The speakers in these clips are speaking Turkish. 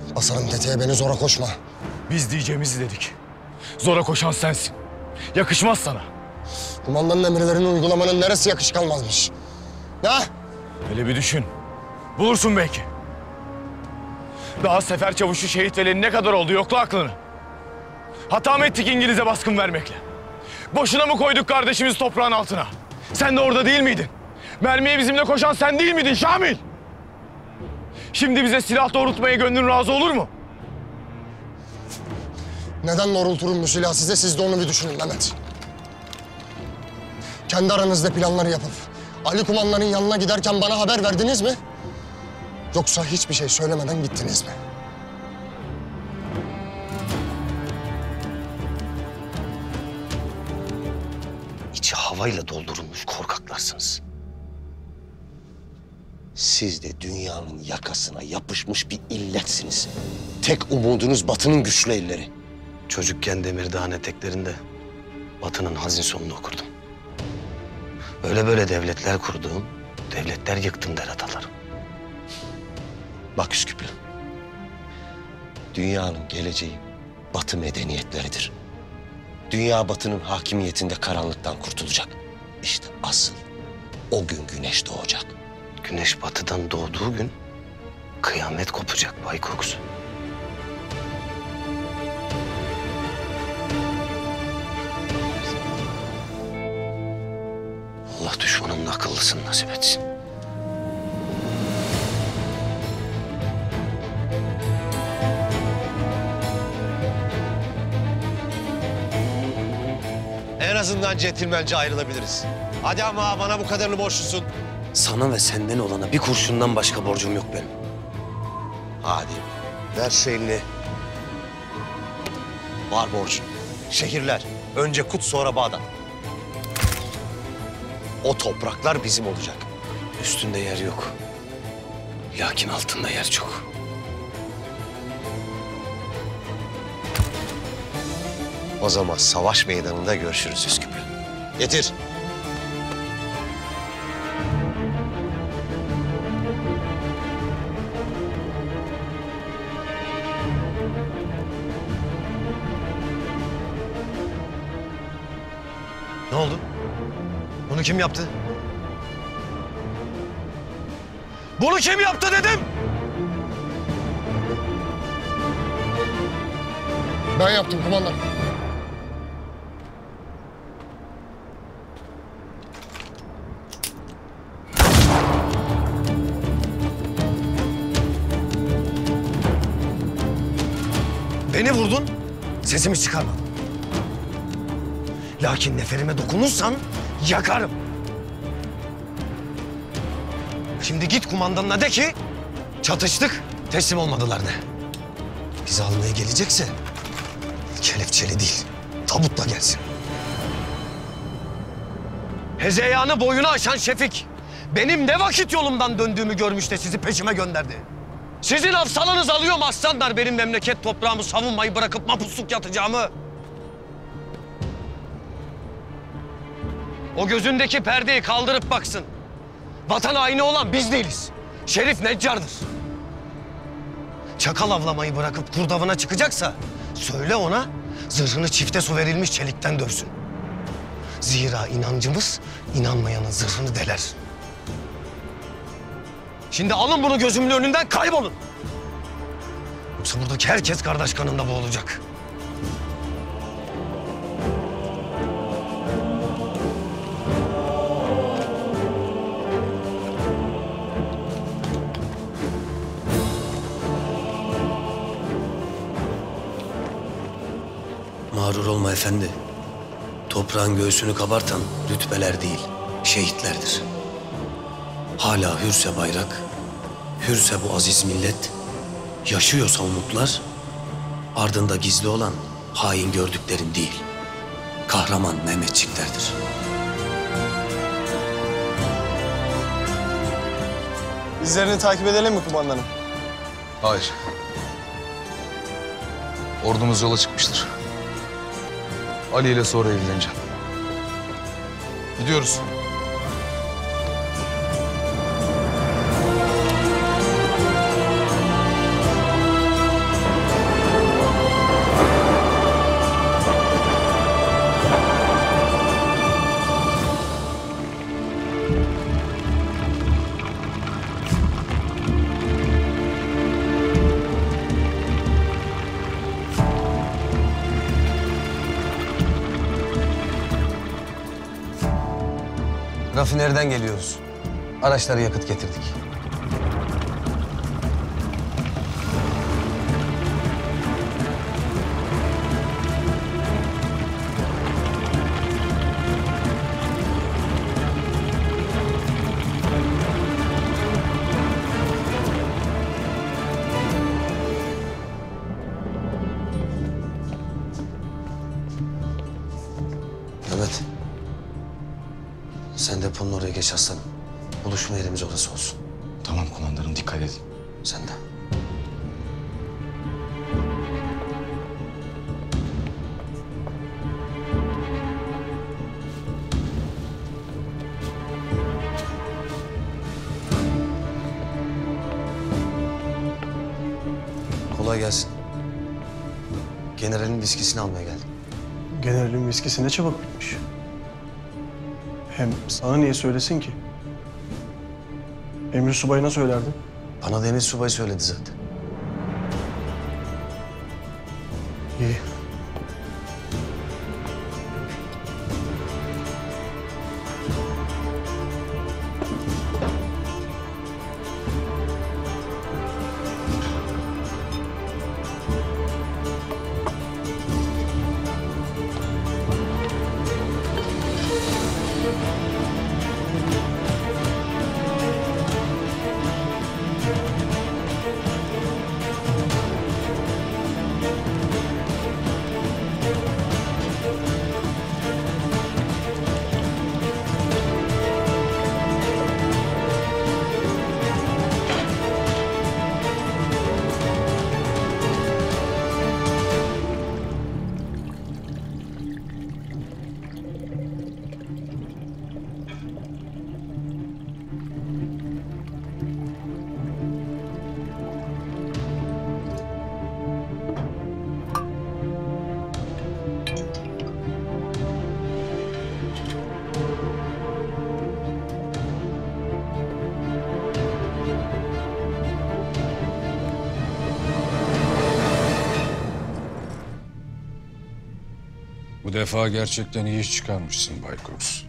Basarım tetiğe, beni zora koşma. Biz diyeceğimizi dedik. Zora koşan sensin. Yakışmaz sana. Kumandanın emirlerini uygulamanın neresi yakışık almazmış? Ha? Hele bir düşün. Bulursun belki. Daha sefer çavuşu şehit veleni ne kadar oldu, yokla aklını. Hata mı ettik İngiliz'e baskın vermekle? Boşuna mı koyduk kardeşimizi toprağın altına? Sen de orada değil miydin? Mermiye bizimle koşan sen değil miydin Şamil? Şimdi bize silah doğrultmaya gönlün razı olur mu? Neden doğrulturum bu silahı size, siz de onu bir düşünün Mehmet. Kendi aranızda planları yapıp Ali kumandanın yanına giderken bana haber verdiniz mi? Yoksa hiçbir şey söylemeden gittiniz mi? İçi havayla doldurulmuş korkaklarsınız. Siz de dünyanın yakasına yapışmış bir illetsiniz. Tek umudunuz Batı'nın güçlü elleri. Çocukken Demirdağ'ın eteklerinde Batı'nın hazin sonunu okurdum. Öyle böyle devletler kurduğum, devletler yıktım der atalarım. Bak Üsküplü, dünyanın geleceği Batı medeniyetleridir. Dünya Batı'nın hakimiyetinde karanlıktan kurtulacak. İşte asıl o gün güneş doğacak. Güneş batıdan doğduğu gün kıyamet kopacak Bay Cox. Allah düşmanının akıllısını nasip etsin. En azından centilmence ayrılabiliriz. Hadi ama bana bu kadarını borçlusun. Sana ve senden olana bir kurşundan başka borcum yok benim. Hadi ver şu elini. Var borcun. Şehirler. Önce Kut sonra Bağdat. O topraklar bizim olacak. Üstünde yer yok. Lakin altında yer çok. O zaman savaş meydanında görüşürüz Üsküplü. Getir. Ne oldu? Bunu kim yaptı? Bunu kim yaptı dedim! Ben yaptım kumandanım. Beni vurdun, sesimi çıkarmadın. Lakin neferime dokunursan yakarım. Şimdi git kumandanına de ki çatıştık, teslim olmadılar de. Bizi almaya gelecekse kelepçeli değil, tabutla gelsin. Hezeyanı boyuna aşan Şefik, benim ne vakit yolumdan döndüğümü görmüş de sizi peşime gönderdi. Sizin hafsalanız alıyor mu aslanlar benim memleket toprağımı savunmayı bırakıp mapusluk yatacağımı? O gözündeki perdeyi kaldırıp baksın. Vatan haini olan biz değiliz. Şerif Neccar'dır. Çakal avlamayı bırakıp kurdavına çıkacaksa söyle ona zırhını çifte su verilmiş çelikten dövsün. Zira inancımız inanmayanın zırhını deler. Şimdi alın bunu gözümün önünden kaybolun. Yoksa buradaki herkes kardeş kanında boğulacak. Mağrur olma efendi. Toprağın göğsünü kabartan rütbeler değil, şehitlerdir. Hala hürse bayrak, hürse bu aziz millet, yaşıyorsa umutlar, ardında gizli olan hain gördüklerin değil, kahraman Mehmetçiklerdir. İzlerini takip edelim mi kumandanım? Hayır. Ordumuz yola çıkmıştır. Ali ile sonra ilgileneceğim. Gidiyoruz. Rafineriden geliyoruz. Araçlara yakıt getirdik. Mehmet. Sen deponun oraya geç aslanım. Buluşma yerimiz orası olsun. Tamam komandanım, dikkat edin. Sen de. Kolay gelsin. Generalin viskisini almaya geldim. Generalin viskisi ne çabuk bitmiş. Hem sana niye söylesin ki? Emir subayına söylerdin. Bana da Emir Subay söyledi zaten. İyi. Bu defa gerçekten iyi iş çıkarmışsın Bay Cruz.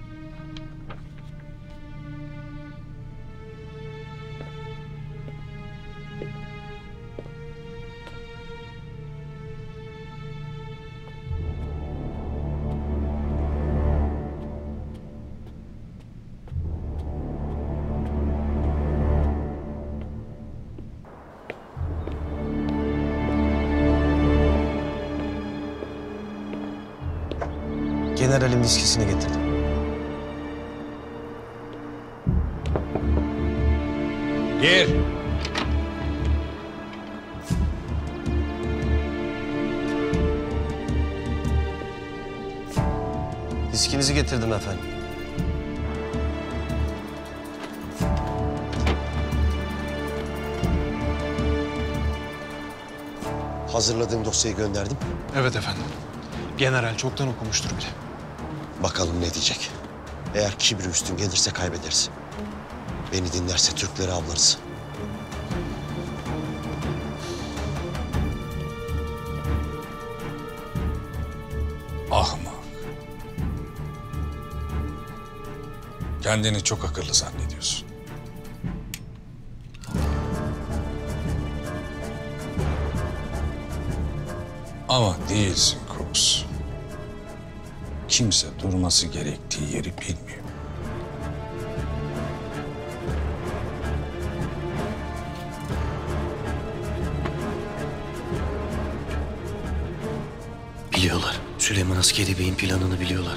Generalin viskisini getirdim. Gir. Viskinizi getirdim efendim. Hazırladığım dosyayı gönderdim. Evet efendim. General çoktan okumuştur bile. Bakalım ne diyecek. Eğer kibri üstün gelirse kaybederiz. Beni dinlerse Türkleri avlarız. Ahmak. Kendini çok akıllı zannediyorsun. Ama değilsin Cruz. Kimse durması gerektiği yeri bilmiyor. Biliyorlar. Süleyman Askeri Bey'in planını biliyorlar.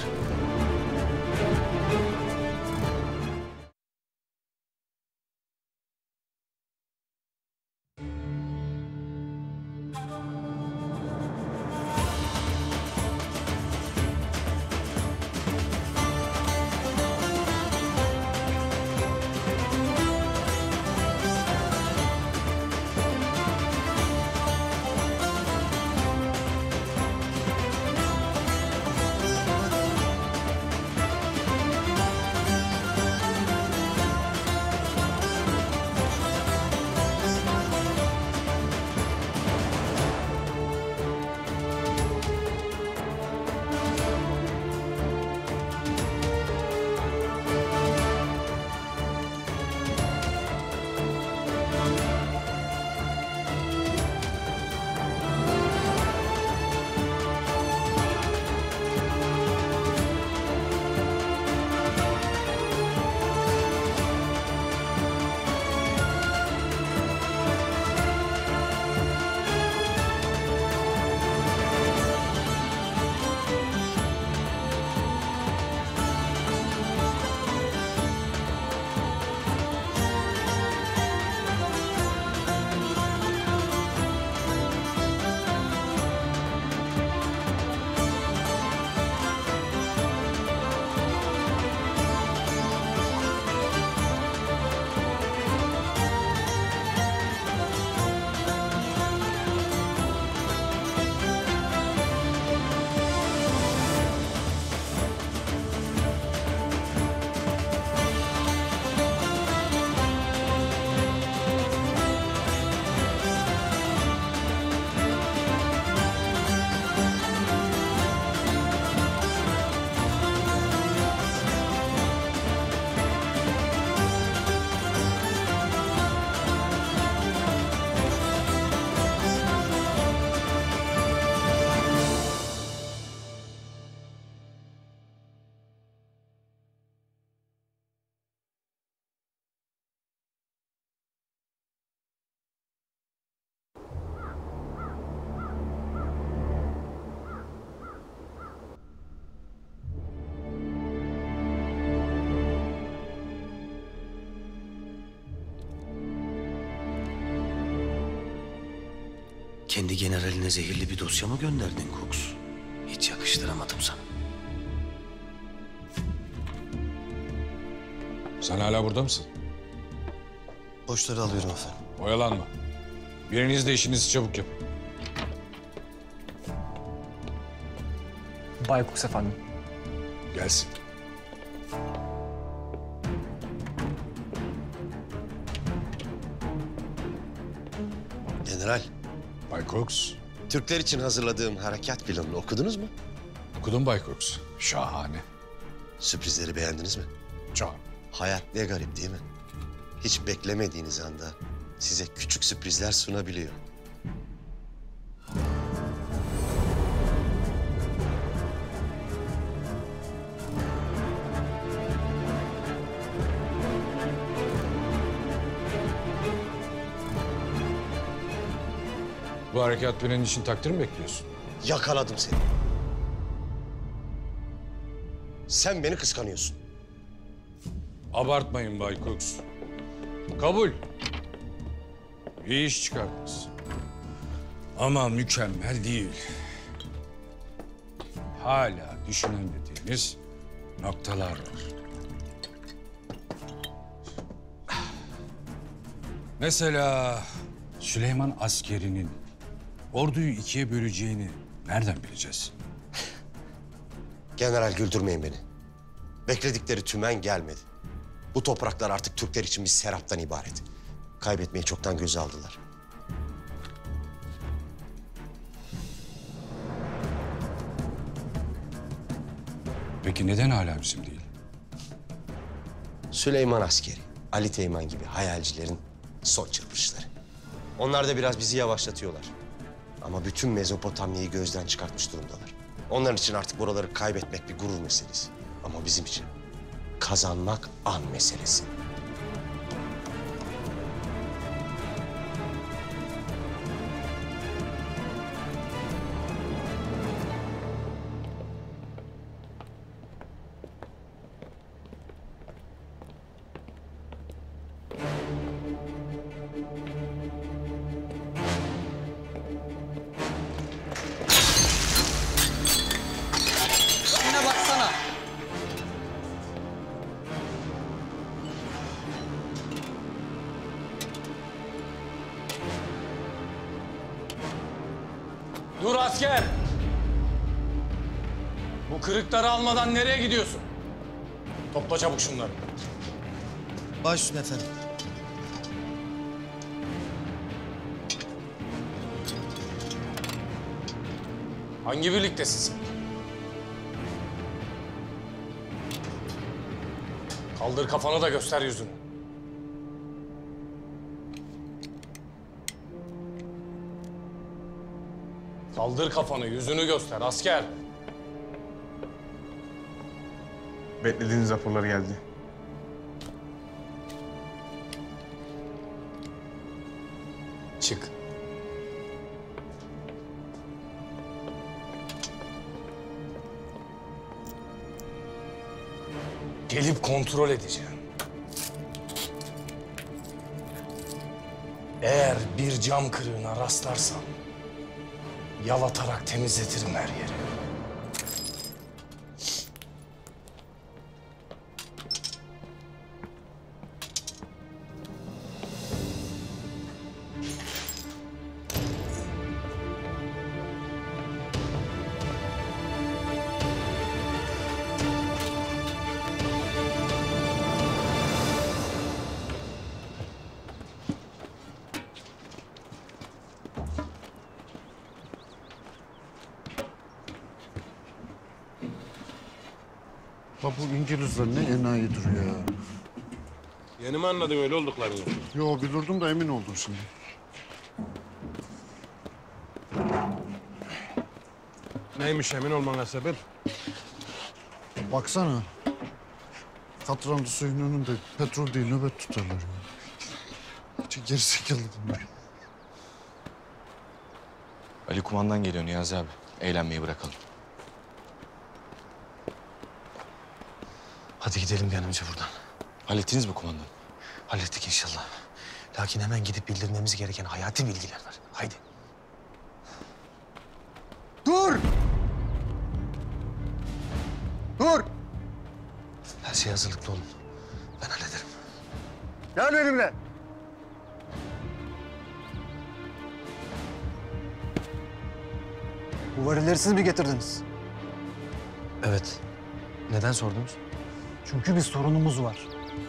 Kendi generaline zehirli bir dosya mı gönderdin Cox? Hiç yakıştıramadım sana. Sen hala burada mısın? Boşları alıyorum efendim. Oyalanma. Biriniz de işinizi çabuk yapın. Bay Cox efendim. Gelsin. General, Bay Cox. Türkler için hazırladığım harekat planını okudunuz mu? Okudum Bay Cox. Şahane. Sürprizleri beğendiniz mi? Çok. Hayat ne garip değil mi? Hiç beklemediğiniz anda size küçük sürprizler sunabiliyor. Bu harekat planın için takdir mi bekliyorsun? Yakaladım seni. Sen beni kıskanıyorsun. Abartmayın Bay Cox. Kabul. İyi iş çıkardınız. Ama mükemmel değil. Hala düşünemediğiniz noktalar var. Mesela Süleyman askerinin orduyu ikiye böleceğini nereden bileceğiz? General, güldürmeyin beni. Bekledikleri tümen gelmedi. Bu topraklar artık Türkler için bir seraptan ibaret. Kaybetmeyi çoktan göze aldılar. Peki neden hala bizim değil? Süleyman askeri, Ali Teğmen gibi hayalcilerin son çırpışları. Onlar da biraz bizi yavaşlatıyorlar. Ama bütün Mezopotamya'yı gözden çıkartmış durumdalar. Onlar için artık buraları kaybetmek bir gurur meselesi. Ama bizim için kazanmak an meselesi. Önüne baksana. Dur asker! Bu kırıkları almadan nereye gidiyorsun? Topla çabuk şunları. Baş üstüne efendim. Hangi birliktesin sen? Kaldır kafanı da göster yüzünü. Kaldır kafanı, yüzünü göster asker. Beklediğiniz raporlar geldi. Çık. Gelip kontrol edeceğim. Eğer bir cam kırığına rastlarsam yalatarak temizletirim her yeri. Bak bu İngilizler ne enayi duruyor ya. Yeni mi anladın öyle olduklarını? Yo bilirdim de emin oldum şimdi. Neymiş emin olmana sebep? Baksana. Katranlı suyun önünde petrol değil nöbet tutarlar ya. Çok gerizekalı bunlar. Ali kumandan geliyor Niyazi abi. Eğlenmeyi bırakalım. Hadi gidelim bir an önce buradan. Hallettiniz mi kumandan? Hallettik inşallah. Lakin hemen gidip bildirmemiz gereken hayati bilgiler var. Haydi. Dur! Dur! Her şeye hazırlıklı olun. Ben hallederim. Gel benimle. Bu varilleri siz mi getirdiniz? Evet. Neden sordunuz? Çünkü bir sorunumuz var.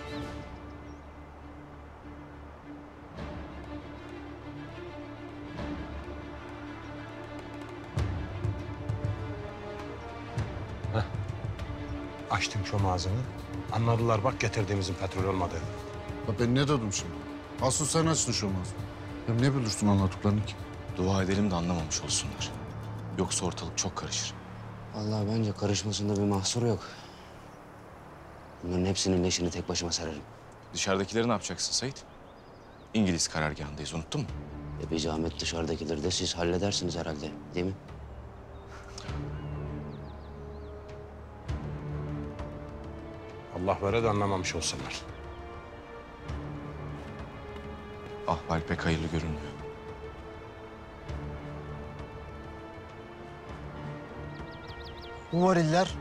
Açtım çom ağzını. Anladılar bak getirdiğimizin petrol olmadığını. Ya ben ne dedim şimdi? Asıl sen açtın şu mağazı. Hem ne bilirsin anlattıklarını ki? Dua edelim de anlamamış olsunlar. Yoksa ortalık çok karışır. Vallahi bence karışmasında bir mahsur yok. Bunların hepsinin leşini tek başıma sararım. Dışarıdakileri ne yapacaksın Sait? İngiliz karargahındayız, unuttun mu? Bir zahmet dışarıdakileri de siz halledersiniz herhalde, değil mi? Allah vere de anlamamış olsunlar. Ahval pek hayırlı görünmüyor. Bu variller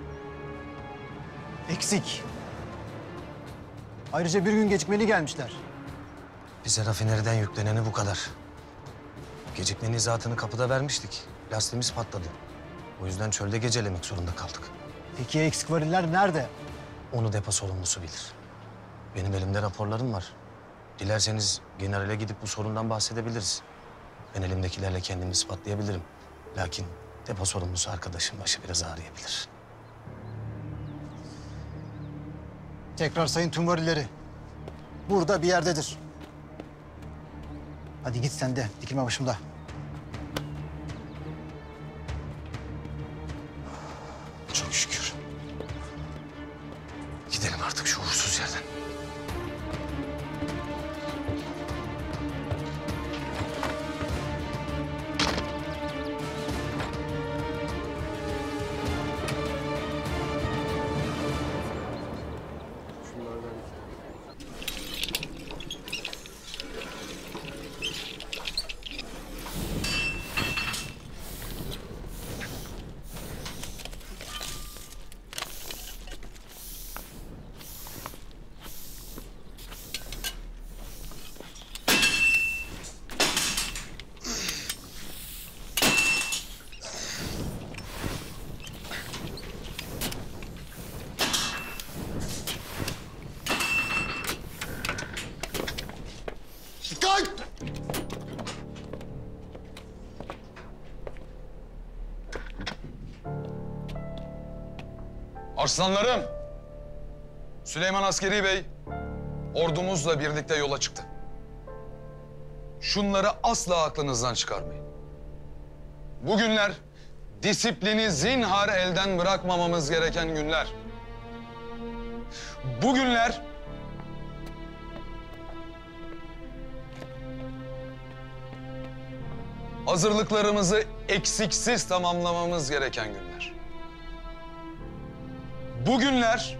eksik. Ayrıca bir gün gecikmeli gelmişler. Bize rafineriden yükleneni bu kadar. Gecikmenin izahatını kapıda vermiştik. Lastiğimiz patladı. O yüzden çölde gecelemek zorunda kaldık. Peki ya eksik variller nerede? Onu depo sorumlusu bilir. Benim elimde raporlarım var. Dilerseniz generale gidip bu sorundan bahsedebiliriz. Ben elimdekilerle kendimi ispatlayabilirim. Lakin depo sorumlusu arkadaşım başı biraz ağrıyabilir. Tekrar sayın tüm varilleri. Burada bir yerdedir. Hadi git sen de, dikilme başımda. Çok şükür. Gidelim artık şu uğursuz yerden. Dikkat! Arslanlarım! Süleyman Askeri Bey, ordumuzla birlikte yola çıktı. Şunları asla aklınızdan çıkarmayın. Bugünler disiplini zinhar elden bırakmamamız gereken günler. Bugünler hazırlıklarımızı eksiksiz tamamlamamız gereken günler. Bugünler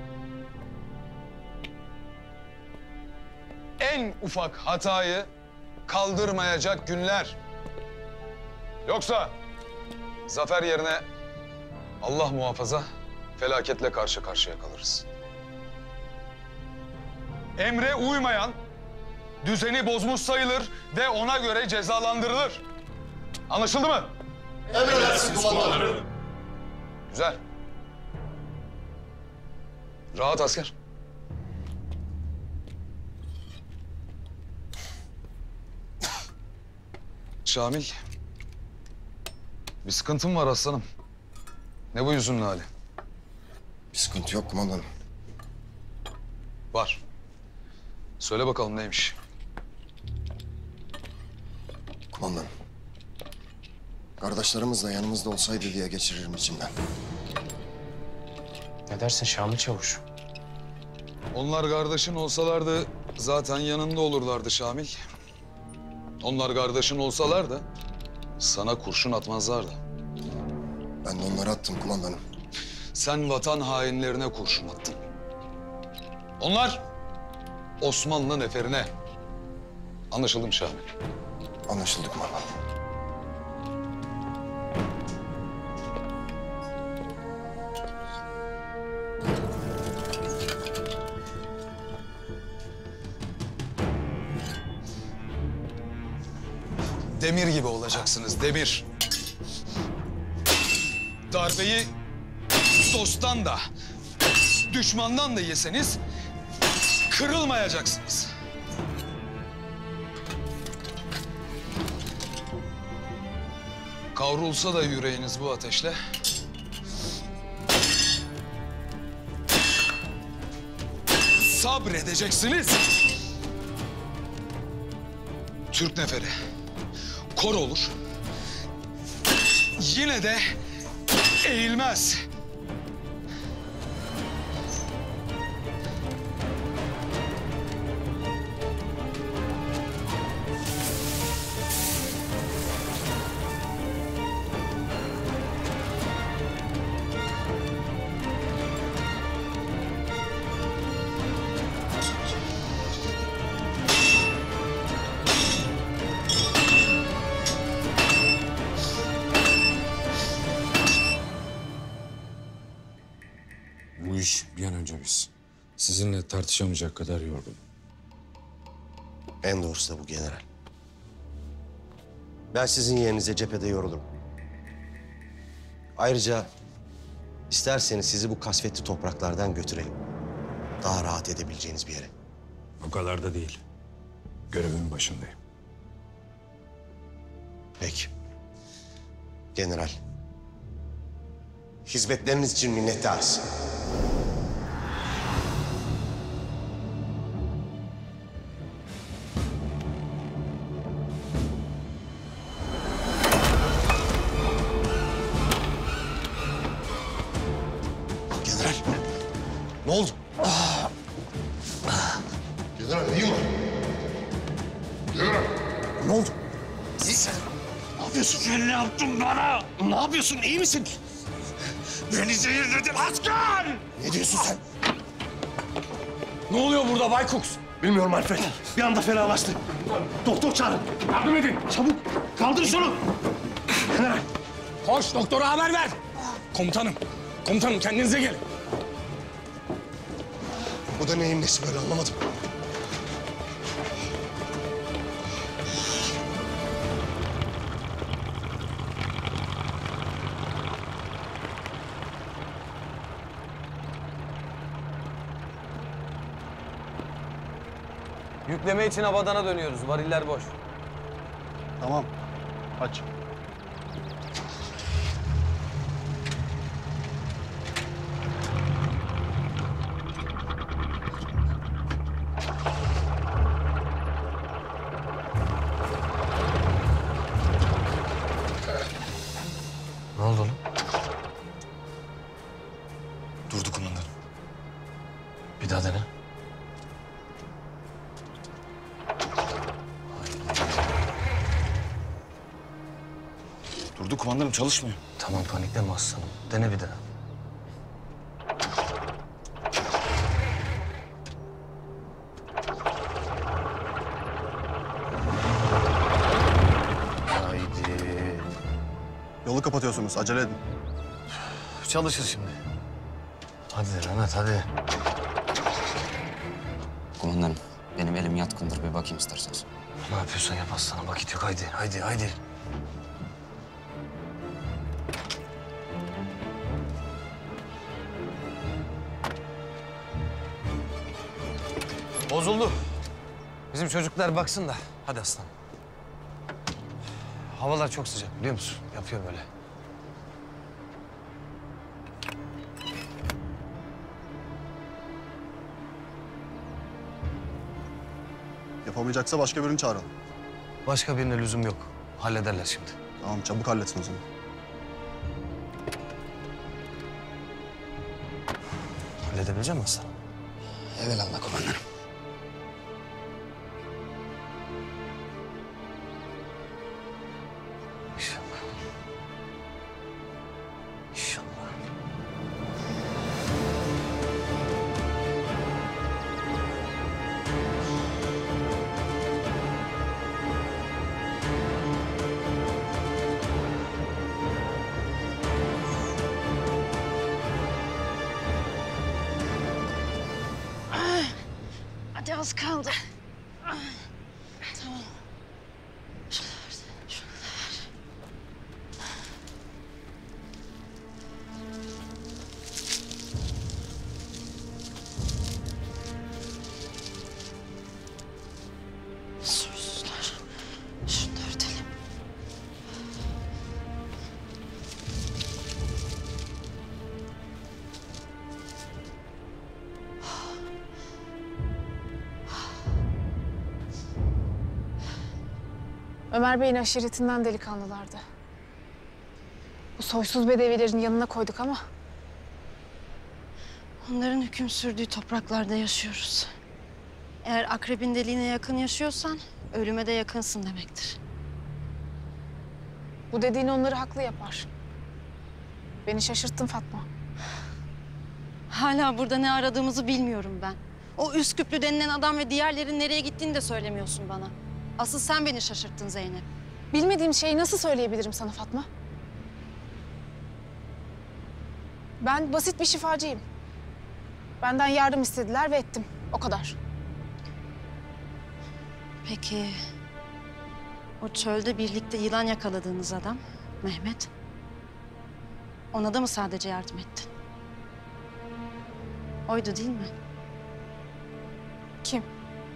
en ufak hatayı kaldırmayacak günler. Yoksa zafer yerine Allah muhafaza felaketle karşı karşıya kalırız. Emre uymayan düzeni bozmuş sayılır ve ona göre cezalandırılır. Anlaşıldı mı? Emredersiniz kumandanım. Güzel. Rahat asker. Şamil. Bir sıkıntım var aslanım. Ne bu yüzünün hali? Bir sıkıntı yok kumandanım. Var. Söyle bakalım neymiş? Kumandanım. Kardeşlerimiz de yanımızda olsaydı diye geçiririm içimden. Ne dersin Şamil Çavuş? Onlar kardeşin olsalardı zaten yanında olurlardı Şamil. Onlar kardeşin olsalar da sana kurşun atmazlardı. Ben de onları attım kumandanım. Sen vatan hainlerine kurşun attın. Onlar Osmanlı neferine. Anlaşıldı mı Şamil? Anlaşıldı kumandanım. Demir gibi olacaksınız, demir. Darbeyi dosttan da, düşmandan da yeseniz kırılmayacaksınız. Kavrulsa da yüreğiniz bu ateşle, sabredeceksiniz. Türk neferi kor olur, yine de eğilmez. Bu iş bir an önce bitsin. Sizinle tartışamayacak kadar yorgun. En doğrusu da bu general. Ben sizin yerinize cephede yorulurum. Ayrıca isterseniz sizi bu kasvetli topraklardan götürelim. Daha rahat edebileceğiniz bir yere. O kadar da değil. Görevimin başındayım. Peki. General. Hizmetleriniz için minnettarız. General. Ne oldu? General iyi mi? General. Ne oldu? Sen ne yapıyorsun? Sen ne yaptın bana? Ne yapıyorsun? İyi misin? Beni zehirledin asker! Ne diyorsun sen? Ne oluyor burada Bay Cox? Bilmiyorum Alfred. Bir anda fenalaştı. Doktor çağırın. Yardım edin. Çabuk. Kaldır şunu. General. Koş doktora haber ver. Komutanım, komutanım kendinize gelin. Bu da neyin nesi böyle anlamadım. Yükleme için Abadan'a dönüyoruz. Variller boş. Tamam. Aç. Ne oldu oğlum? Durdu kumandanım. Bir daha dene. Durdu kumandanım, çalışmıyor. Tamam panikleme aslanım. Dene bir daha. Haydi. Yolu kapatıyorsunuz. Acele edin. Çalışır şimdi. Hadi Mehmet hadi. Kumandanım, benim elim yatkındır. Bir bakayım isterseniz. Ne yapıyorsun yap aslanım. Vakit yok. Haydi haydi haydi. Bozuldu. Bizim çocuklar baksın da. Hadi aslanım. Havalar çok sıcak biliyor musun? Yapıyor böyle. Yapamayacaksa başka birini çağıralım. Başka birine lüzum yok. Hallederler şimdi. Tamam çabuk halletsin o zaman. Halledebilecek misin aslanım? Evelallah kumandanım. İnşallah. İnşallah. Hadi az kaldı. Tamam. Ömer Bey'in aşiretinden delikanlılardı. Bu soysuz bedevilerin yanına koyduk ama... Onların hüküm sürdüğü topraklarda yaşıyoruz. Eğer akrebin deliğine yakın yaşıyorsan ölüme de yakınsın demektir. Bu dediğin onları haklı yapar. Beni şaşırttın Fatma. Hala burada ne aradığımızı bilmiyorum ben. O Üsküplü denilen adam ve diğerlerin nereye gittiğini de söylemiyorsun bana. Asıl sen beni şaşırttın Zeynep. Bilmediğim şeyi nasıl söyleyebilirim sana Fatma? Ben basit bir şifacıyım. Benden yardım istediler ve ettim. O kadar. Peki o çölde birlikte yılan yakaladığınız adam Mehmet. Ona da mı sadece yardım ettin? Oydu değil mi? Kim?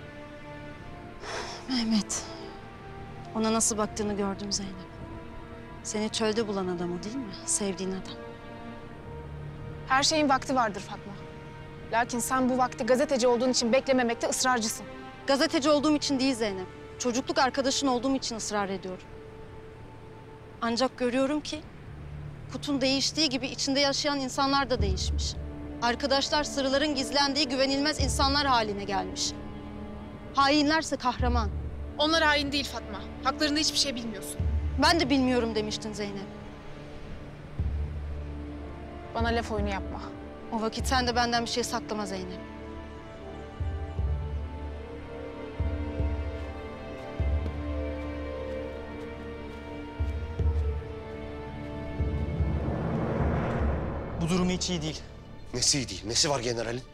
Mehmet. Ona nasıl baktığını gördüm Zeynep. Seni çölde bulan adam o değil mi? Sevdiğin adam. Her şeyin vakti vardır Fatma. Lakin sen bu vakti gazeteci olduğun için beklememekte ısrarcısın. Gazeteci olduğum için değil Zeynep. Çocukluk arkadaşın olduğum için ısrar ediyorum. Ancak görüyorum ki Kut'un değiştiği gibi içinde yaşayan insanlar da değişmiş. Arkadaşlar sırların gizlendiği güvenilmez insanlar haline gelmiş. Hainlerse kahraman. Onlar hain değil Fatma. Haklarında hiçbir şey bilmiyorsun. Ben de bilmiyorum demiştin Zeynep. Bana laf oyunu yapma. O vakit sen de benden bir şey saklama Zeynep. Bu durumu hiç iyi değil. Nesi iyi değil? Nesi var generalin?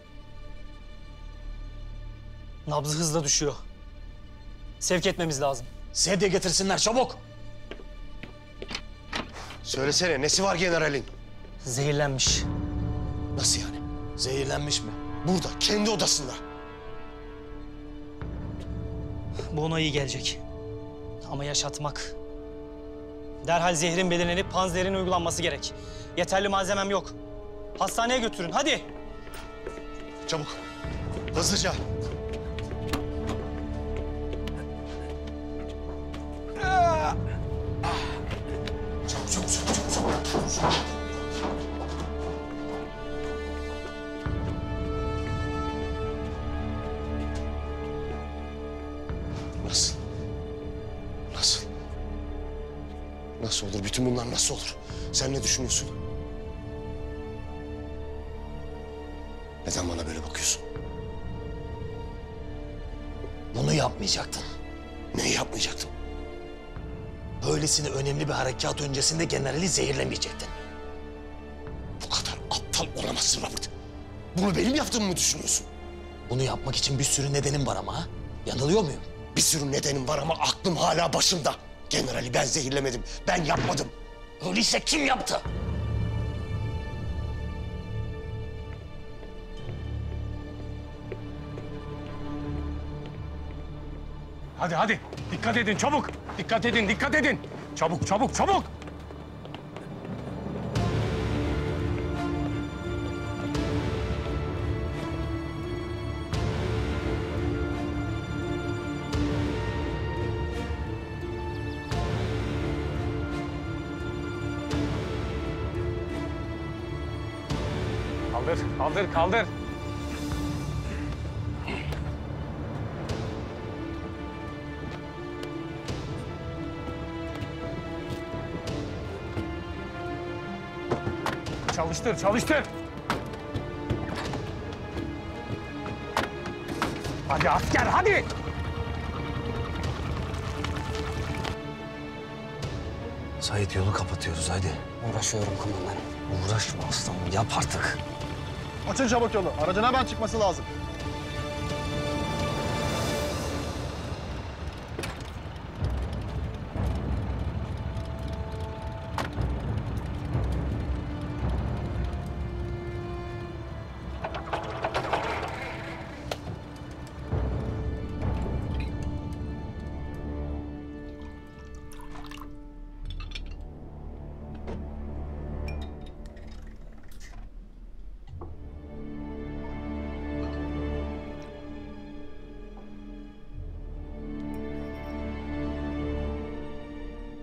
Nabzı hızla düşüyor. Sevk etmemiz lazım. Sedye getirsinler çabuk. Söylesene nesi var generalin? Zehirlenmiş. Nasıl yani? Zehirlenmiş mi? Burada, kendi odasında. Bu ona iyi gelecek. Ama yaşatmak. Derhal zehrin belirlenip panzerin uygulanması gerek. Yeterli malzemem yok. Hastaneye götürün, hadi. Çabuk, hızlıca. Çabuk. Nasıl? Nasıl? Nasıl olur? Bütün bunlar nasıl olur? Sen ne düşünüyorsun? Neden bana böyle bakıyorsun? Bunu yapmayacaktın. Neyi yapmayacaktım? Böylesine önemli bir harekat öncesinde generali zehirlemeyecektin. Bu kadar aptal olamazsın Robert. Bunu benim yaptığımı mı düşünüyorsun? Bunu yapmak için bir sürü nedenim var ama ha? Yanılıyor muyum? Bir sürü nedenim var ama aklım hala başımda. Generali ben zehirlemedim, ben yapmadım. Öyleyse kim yaptı? Hadi. Dikkat edin çabuk. Dikkat edin. Çabuk. Kaldır. Çalıştır. Hadi asker, hadi. Sait yolu kapatıyoruz hadi. Uğraşıyorum kumandanım. Uğraşma aslanım yap artık. Açın çabuk yolu. Aracın hemen çıkması lazım.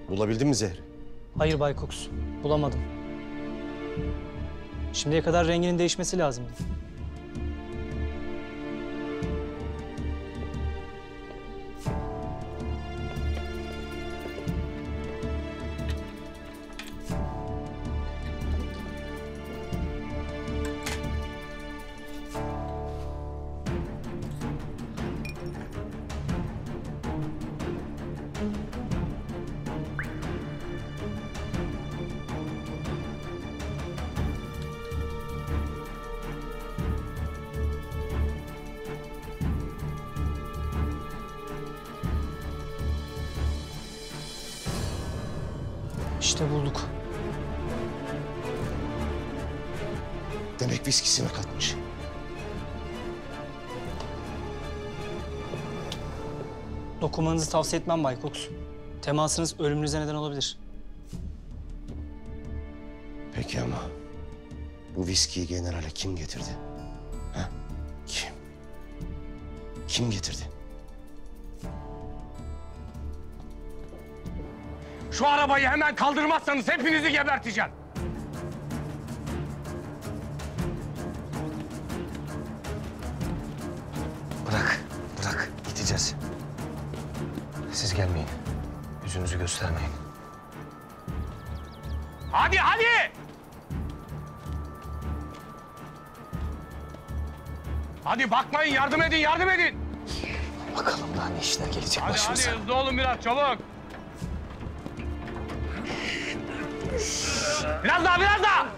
Bulabildin mi zehri? Hayır Bay Cox, bulamadım. Şimdiye kadar renginin değişmesi lazımdı. İşte bulduk. Demek viskisine katmış. Dokunmanızı tavsiye etmem Bay Cox. Temasınız ölümünüze neden olabilir. Peki ama bu viskiyi generale kim getirdi? Ha? Kim? Kim getirdi? Şu arabayı hemen kaldırmazsanız hepinizi geberteceğim. Bırak. Gideceğiz. Siz gelmeyin. Yüzünüzü göstermeyin. Hadi! Hadi bakmayın, yardım edin! Bakalım daha ne işler gelecek Hadi başımıza. hızlı olun biraz, çabuk! Biraz daha!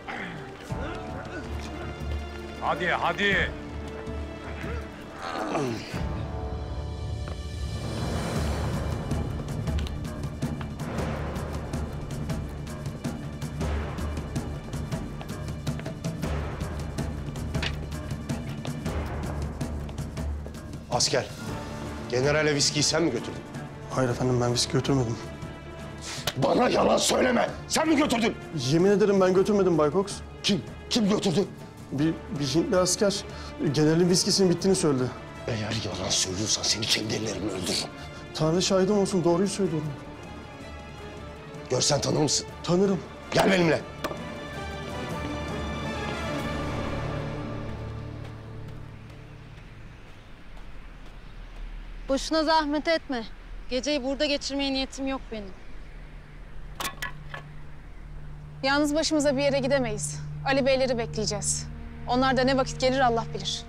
Hadi! Asker, generale viskiyi sen mi götürdün? Hayır efendim, ben viski götürmedim. Bana yalan söyleme. Sen mi götürdün? Yemin ederim ben götürmedim Bay Cox. Kim götürdü? Bir Hintli asker generalin viskisinin bittiğini söyledi. Eğer yalan söylüyorsan seni kendi ellerimle öldürürüm. Tanrı şahidim olsun, doğruyu söylüyorum. Görsen tanır mısın? Tanırım. Gel benimle. Boşuna zahmet etme. Geceyi burada geçirmeye niyetim yok benim. Yalnız başımıza bir yere gidemeyiz. Ali Beyleri bekleyeceğiz. Onlar da ne vakit gelir Allah bilir.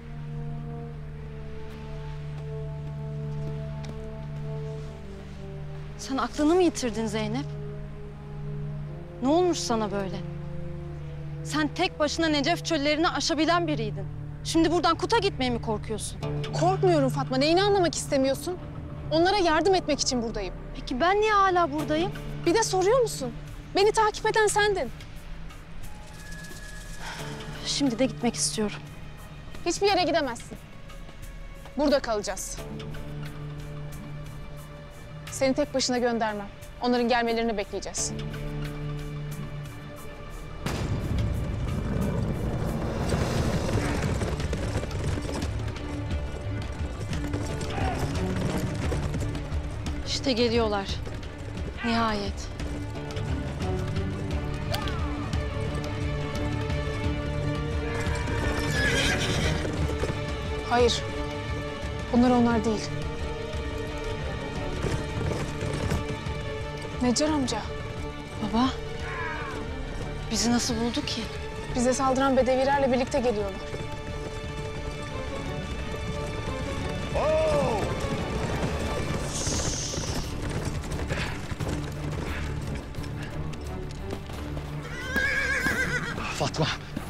Sen aklını mı yitirdin Zeynep? Ne olmuş sana böyle? Sen tek başına Necef çöllerini aşabilen biriydin. Şimdi buradan Kut'a gitmeye mi korkuyorsun? Korkmuyorum Fatma. Neyini anlamak istemiyorsun? Onlara yardım etmek için buradayım. Peki ben niye hala buradayım? Bir de soruyor musun? Beni takip eden sendin. Şimdi de gitmek istiyorum. Hiçbir yere gidemezsin. Burada kalacağız. Seni tek başına göndermem. Onların gelmelerini bekleyeceğiz. İşte geliyorlar. Nihayet. Hayır. Bunlar onlar değil. Necar amca. Baba. Bizi nasıl buldu ki? Bize saldıran bedevilerle birlikte geliyorlar. Fatma,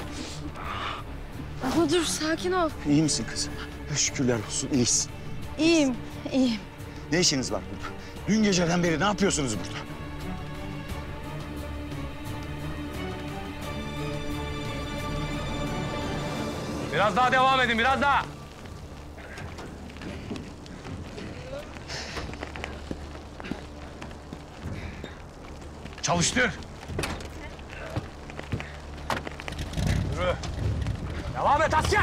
Baba dur, sakin ol. iyi misin kızım? Şükürler olsun, iyisin. İyiyim, iyiyim. Ne işiniz var burada? Dün geceden beri ne yapıyorsunuz burada? Biraz daha devam edin, biraz daha! Çalıştır! Yürü! Devam et asker!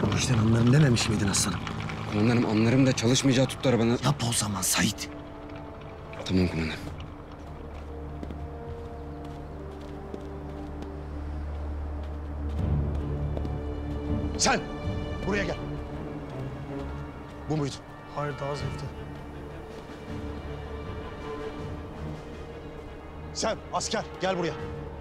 Bu işten anlarım dememiş miydin aslanım? Komandanım anlarım da çalışmayacağı tuttu arabanı. Yap o zaman Sait. Tamam komandanım. Sen buraya gel. Bu muydu? Hayır, daha zevkli. Sen asker gel buraya.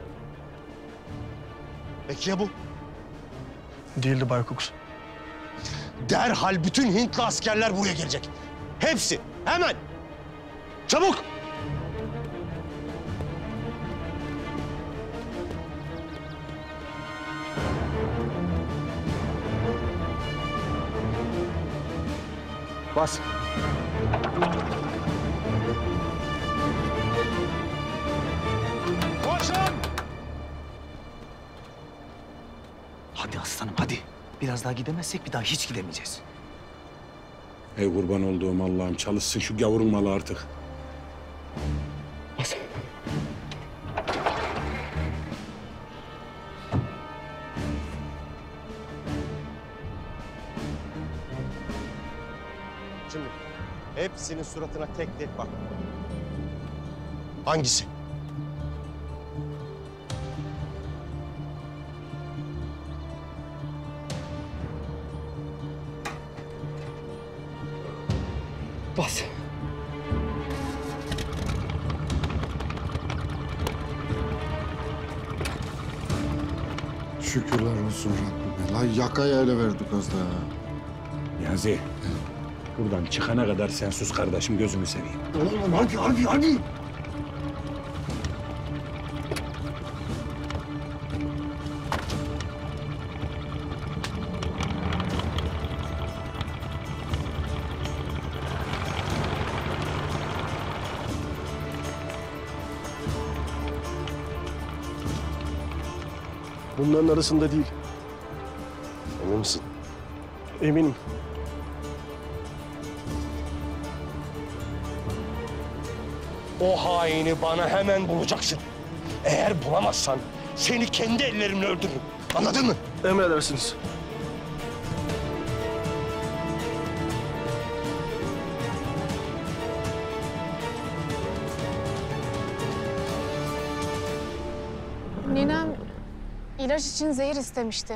Peki ya bu? Değildi Bay Cox. Derhal bütün Hintli askerler buraya gelecek. Hepsi. Hemen. Çabuk. Bas. Koşun! Hadi aslanım hadi. Biraz daha gidemezsek bir daha hiç gidemeyeceğiz. Ey kurban olduğum Allah'ım çalışsın şu gavurun malı artık. Şimdi hepsinin suratına tek tek bak. Hangisi? Bas. Şükürler olsun Rabbime. Lan yakaya ele verdik az daha. Niyazi, buradan çıkana kadar sen sus kardeşim gözümü seveyim. Oğlum hadi. Bunların arasında değil. Emin misin? Eminim. O haini bana hemen bulacaksın. Eğer bulamazsan seni kendi ellerimle öldürürüm. Anladın mı? Emredersiniz. Ninem ilaç için zehir istemişti.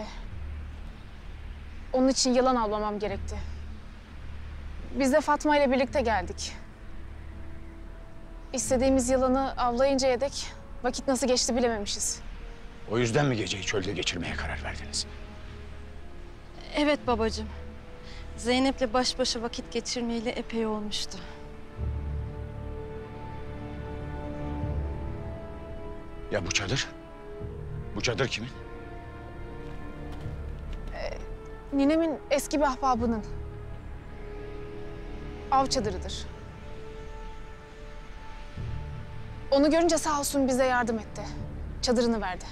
Onun için yılan avlamam gerekti. Biz de Fatma ile birlikte geldik. İstediğimiz yılanı avlayıncaya dek vakit nasıl geçti bilememişiz. O yüzden mi geceyi çölde geçirmeye karar verdiniz? Evet babacığım. Zeynep'le baş başa vakit geçirmeyeli epey olmuştu. Ya bu çadır? Bu çadır kimin? Ninemin eski bir ahbabının. Av çadırıdır. Onu görünce sağ olsun bize yardım etti. Çadırını verdi.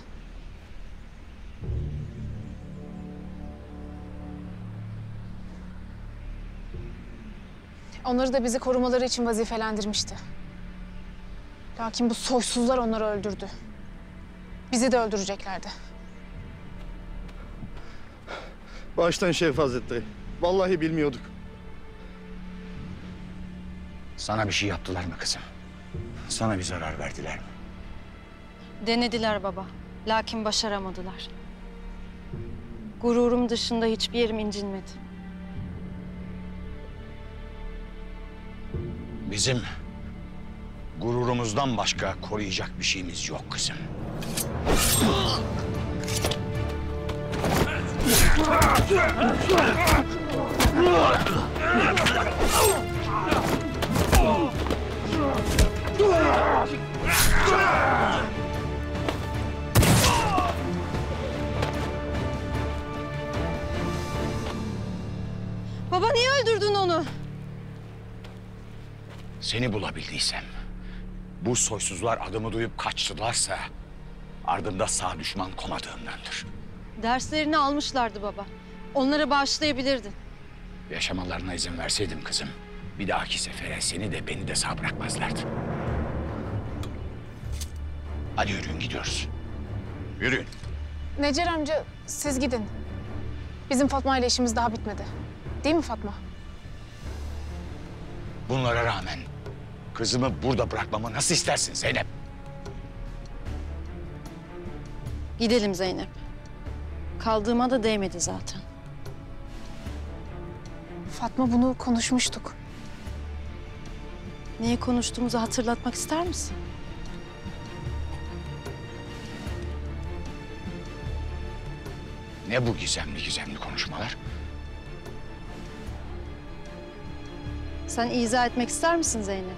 Onları da bizi korumaları için vazifelendirmişti. Lakin bu soysuzlar onları öldürdü. Bizi de öldüreceklerdi. Baştan Şerif Hazretleri. Vallahi bilmiyorduk. Sana bir şey yaptılar mı kızım? Sana bir zarar verdiler mi? Denediler baba. Lakin başaramadılar. Gururum dışında hiçbir yerim incinmedi. Bizim gururumuzdan başka koruyacak bir şeyimiz yok kızım. Baba niye öldürdün onu? Seni bulabildiysem, bu soysuzlar adımı duyup kaçtılarsa ardında sağ düşman komadığımdandır. Derslerini almışlardı baba. Onları bağışlayabilirdin. Yaşamalarına izin verseydim kızım, bir dahaki sefere seni de beni de sağ bırakmazlardı. Hadi yürüyün gidiyoruz. Yürüyün. Necer amca siz gidin. Bizim Fatma ile işimiz daha bitmedi. Değil mi Fatma? Bunlara rağmen kızımı burada bırakmamı nasıl istersin Zeynep? Gidelim Zeynep. Kaldığıma da değmedi zaten. Fatma, bunu konuşmuştuk. Niye konuştuğumuzu hatırlatmak ister misin? Ne bu gizemli konuşmalar? Sen izah etmek ister misin Zeynep?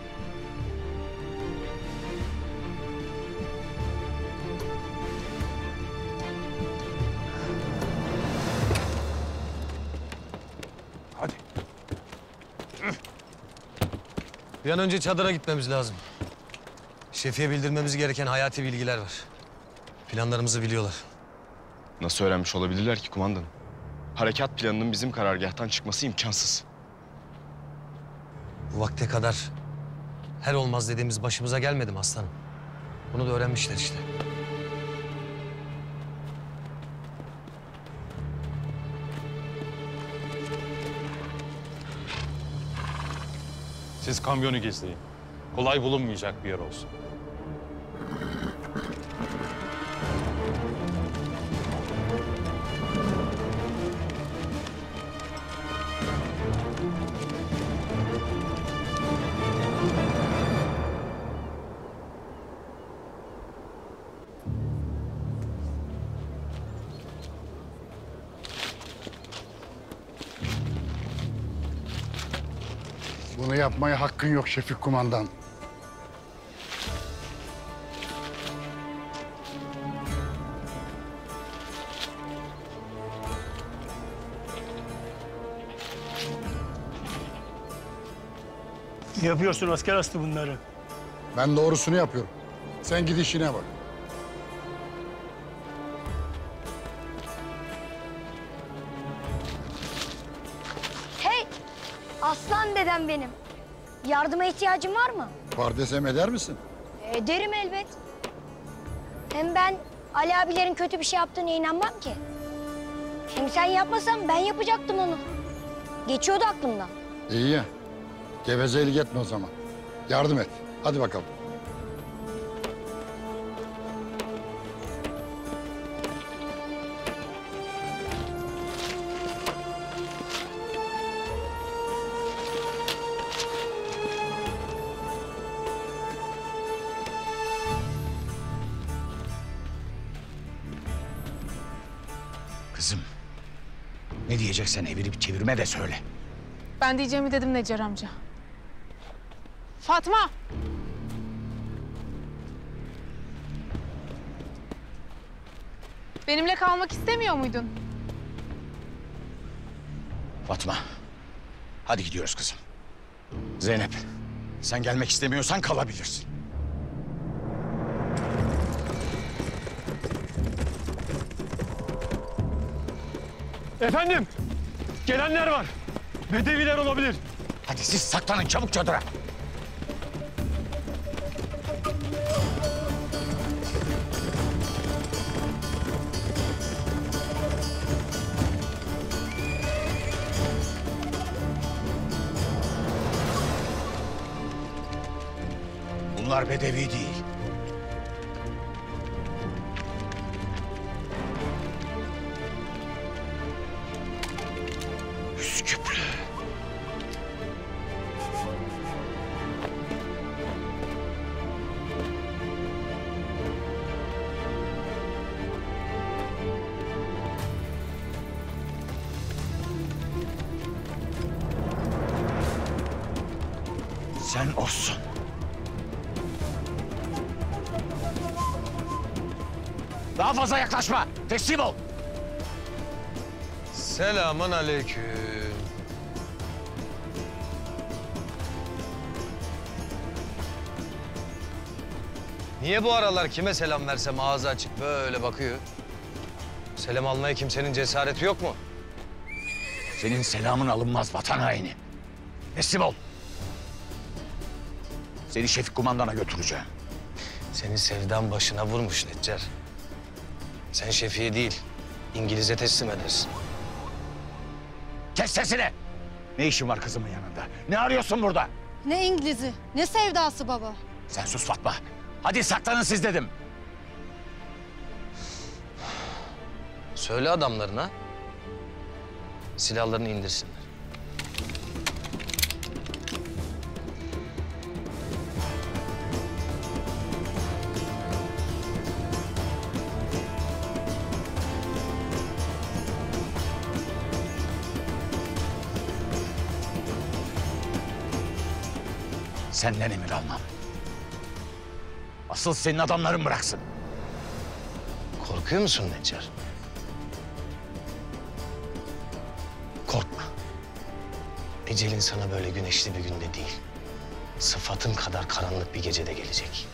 Hadi. Bir an önce çadıra gitmemiz lazım. Şefi'ye bildirmemiz gereken hayati bilgiler var. Planlarımızı biliyorlar. Nasıl öğrenmiş olabilirler ki kumandanım? Harekat planının bizim karargâhtan çıkması imkansız. Bu vakte kadar her olmaz dediğimiz başımıza gelmedi mi aslanım? Bunu da öğrenmişler işte. Siz kamyonu gizleyin. Kolay bulunmayacak bir yer olsun. Bunu yapmaya hakkın yok Şefik Kumandan. Ne yapıyorsun asker astı bunları? Ben doğrusunu yapıyorum. Sen git işine bak. Hey! Aslan dedem benim. Yardıma ihtiyacın var mı? Var desem eder misin? Ederim elbet. Hem ben Ali abilerin kötü bir şey yaptığına inanmam ki. Şimdi sen yapmasan ben yapacaktım onu. Geçiyordu aklımdan. İyi ya. Gevezelik etme o zaman. Yardım et. Hadi bakalım. Kızım, ne diyeceksen evirip çevirme de söyle. Ben diyeceğimi dedim Necar amca. Fatma! Benimle kalmak istemiyor muydun? Fatma, hadi gidiyoruz kızım. Zeynep, sen gelmek istemiyorsan kalabilirsin. Efendim, gelenler var. Bedeviler olabilir. Hadi siz saklanın çabuk çadıra. Bunlar bedevi değil. Üsküplü. Sen olsun. Daha fazla yaklaşma. Teslim ol. Selamun aleyküm. Niye bu aralar kime selam versem ağzı açık böyle bakıyor? Selam almaya kimsenin cesareti yok mu? Senin selamın alınmaz vatan haini. Teslim ol. Seni Şefik Kumandan'a götüreceğim. Senin sevdan başına vurmuş Necar. Sen Şefik'e değil, İngiliz'e teslim edersin. Kes sesini! Ne işin var kızımın yanında? Ne arıyorsun burada? Ne İngiliz'i, ne sevdası baba. Sen sus Fatma. Hadi saklanın siz dedim. Söyle adamlarına silahlarını indirsinler. Senden emir almam. Asıl senin adamların bıraksın. Korkuyor musun Necar? Korkma. Ecelin sana böyle güneşli bir günde değil, sıfatın kadar karanlık bir gecede gelecek.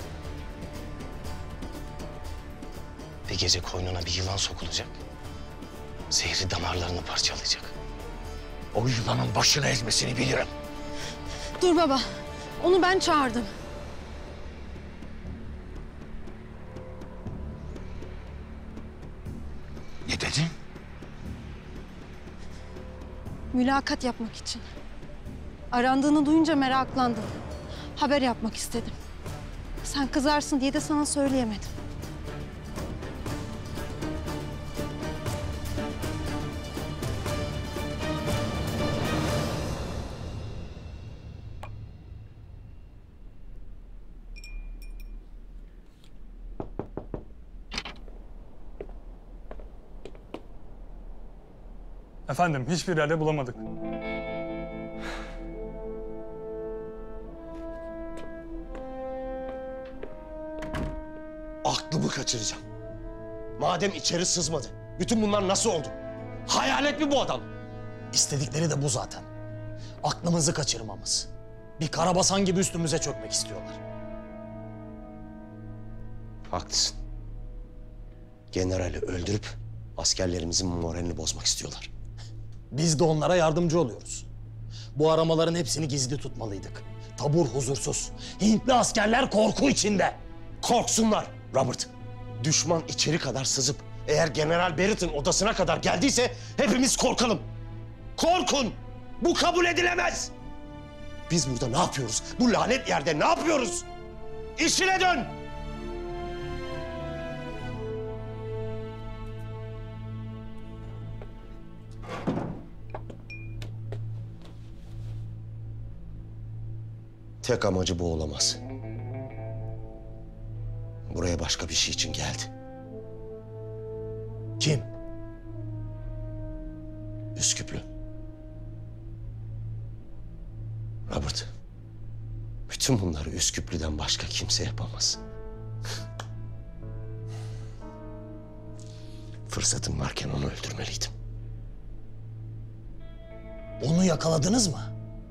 Bir gece koynuna bir yılan sokulacak. Zehri damarlarını parçalayacak. O yılanın başını ezmesini bilirim. Dur baba, onu ben çağırdım. Ne dedin? Mülakat yapmak için. Arandığını duyunca meraklandım. Haber yapmak istedim. Sen kızarsın diye de sana söyleyemedim. Efendim, hiçbir yerde bulamadık. Aklımı kaçıracağım. Madem içeri sızmadı, bütün bunlar nasıl oldu? Hayalet mi bu adam? İstedikleri de bu zaten. Aklımızı kaçırmamız. Bir karabasan gibi üstümüze çökmek istiyorlar. Haklısın. Generali öldürüp askerlerimizin moralini bozmak istiyorlar. Biz de onlara yardımcı oluyoruz. Bu aramaların hepsini gizli tutmalıydık. Tabur huzursuz. Hintli askerler korku içinde. Korksunlar Robert. Düşman içeri kadar sızıp eğer General Barrett'ın odasına kadar geldiyse hepimiz korkalım. Korkun! Bu kabul edilemez! Biz burada ne yapıyoruz? Bu lanet yerde ne yapıyoruz? İşine dön! Tek amacı bu olamaz. Buraya başka bir şey için geldi. Kim? Üsküplü. Robert, bütün bunları Üsküplü'den başka kimse yapamaz. Fırsatım varken onu öldürmeliydim. Onu yakaladınız mı?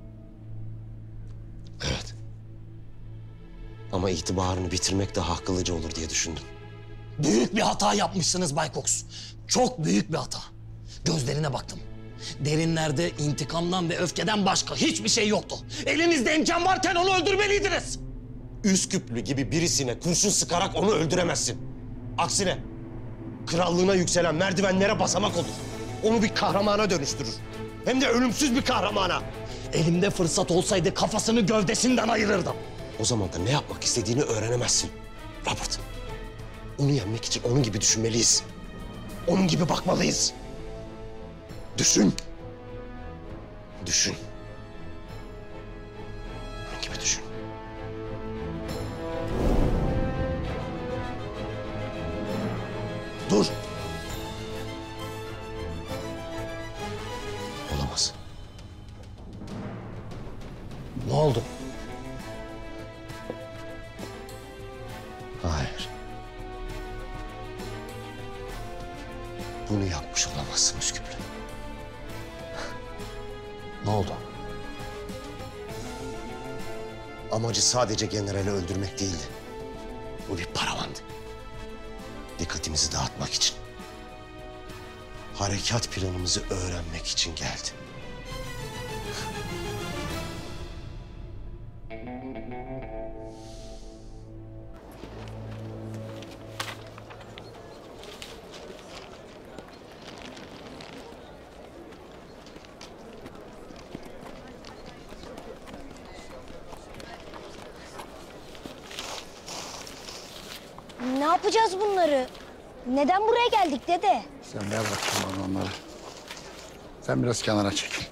Evet. Ama itibarını bitirmek daha akıllıca olur diye düşündüm. Büyük bir hata yapmışsınız Bay Cox. Çok büyük bir hata. Gözlerine baktım. Derinlerde intikamdan ve öfkeden başka hiçbir şey yoktu. Elinizde imkan varken onu öldürmeliydiniz. Üsküplü gibi birisine kurşun sıkarak onu öldüremezsin. Aksine krallığına yükselen merdivenlere basamak olur. Onu bir kahramana dönüştürür. Hem de ölümsüz bir kahramana. Elimde fırsat olsaydı kafasını gövdesinden ayırırdım. O zaman da ne yapmak istediğini öğrenemezsin Robert. Onu yenmek için onun gibi düşünmeliyiz. Onun gibi bakmalıyız. Düşün. Düşün. Onun gibi düşün. Dur. Olamaz. Ne oldu? Hayır. Bunu yapmış olamazsın Üsküplü. Ne oldu? Amacı sadece generali öldürmek değildi. Bu bir paravandı. Dikkatimizi dağıtmak için. Harekat planımızı öğrenmek için geldi. yapacağız bunları? Neden buraya geldik dede? Sen ver bakayım bana onları. Sen biraz kenara çekil.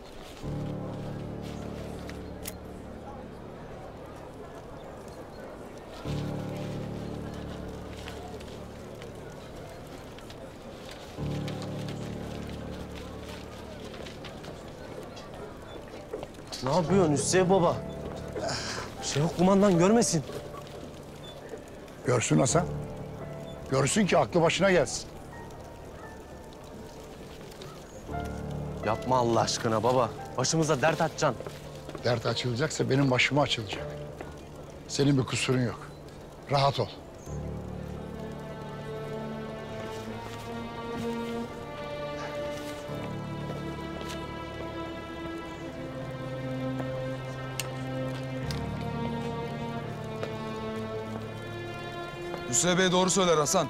Ne yapıyorsun Hüseyin baba? Şevk kumandan görmesin. Görsün Hasan. Görsün ki aklı başına gelsin. Yapma Allah aşkına baba. Başımıza dert açacaksın. Dert açılacaksa benim başıma açılacak. Senin bir kusurun yok. Rahat ol. Hüsrev Bey doğru söyler Hasan.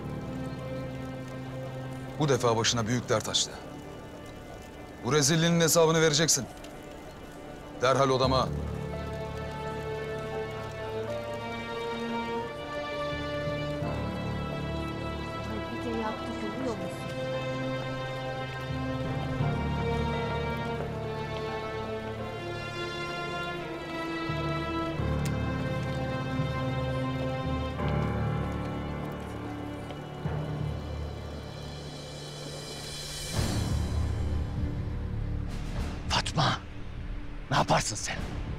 Bu defa başına büyük dert açtı. Bu rezilliğinin hesabını vereceksin. Derhal odama. Bir de yaptı görüyor musun? Fatma, ne yaparsın sen?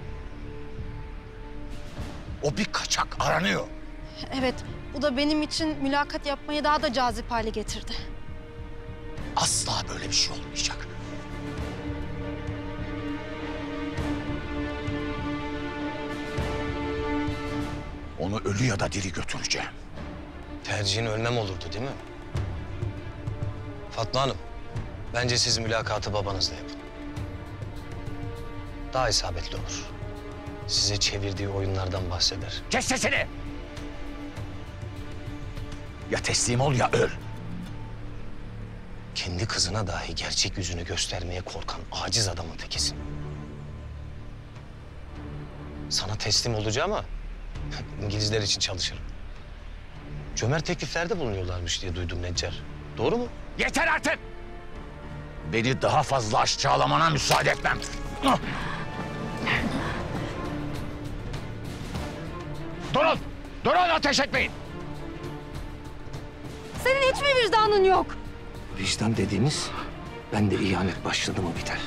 O bir kaçak aranıyor. Evet, bu da benim için mülakat yapmayı daha da cazip hale getirdi. Asla böyle bir şey olmayacak. Onu ölü ya da diri götüreceğim. Tercihin ölmem olurdu değil mi? Fatma Hanım, bence siz mülakatı babanızla yapın. Daha isabetli olur. Size çevirdiği oyunlardan bahseder. Kes sesini! Ya teslim ol ya öl. Kendi kızına dahi gerçek yüzünü göstermeye korkan aciz adamın tekisin. Sana teslim olacağım ama İngilizler için çalışırım. Cömert tekliflerde bulunuyorlarmış diye duydum Neccar. Doğru mu? Yeter artık! Beni daha fazla aşağılamana müsaade etmem. Durun! Durun, ateş etmeyin! Senin hiç mi vicdanın yok? Vicdan dediğiniz bende ihanet başladı mı biter.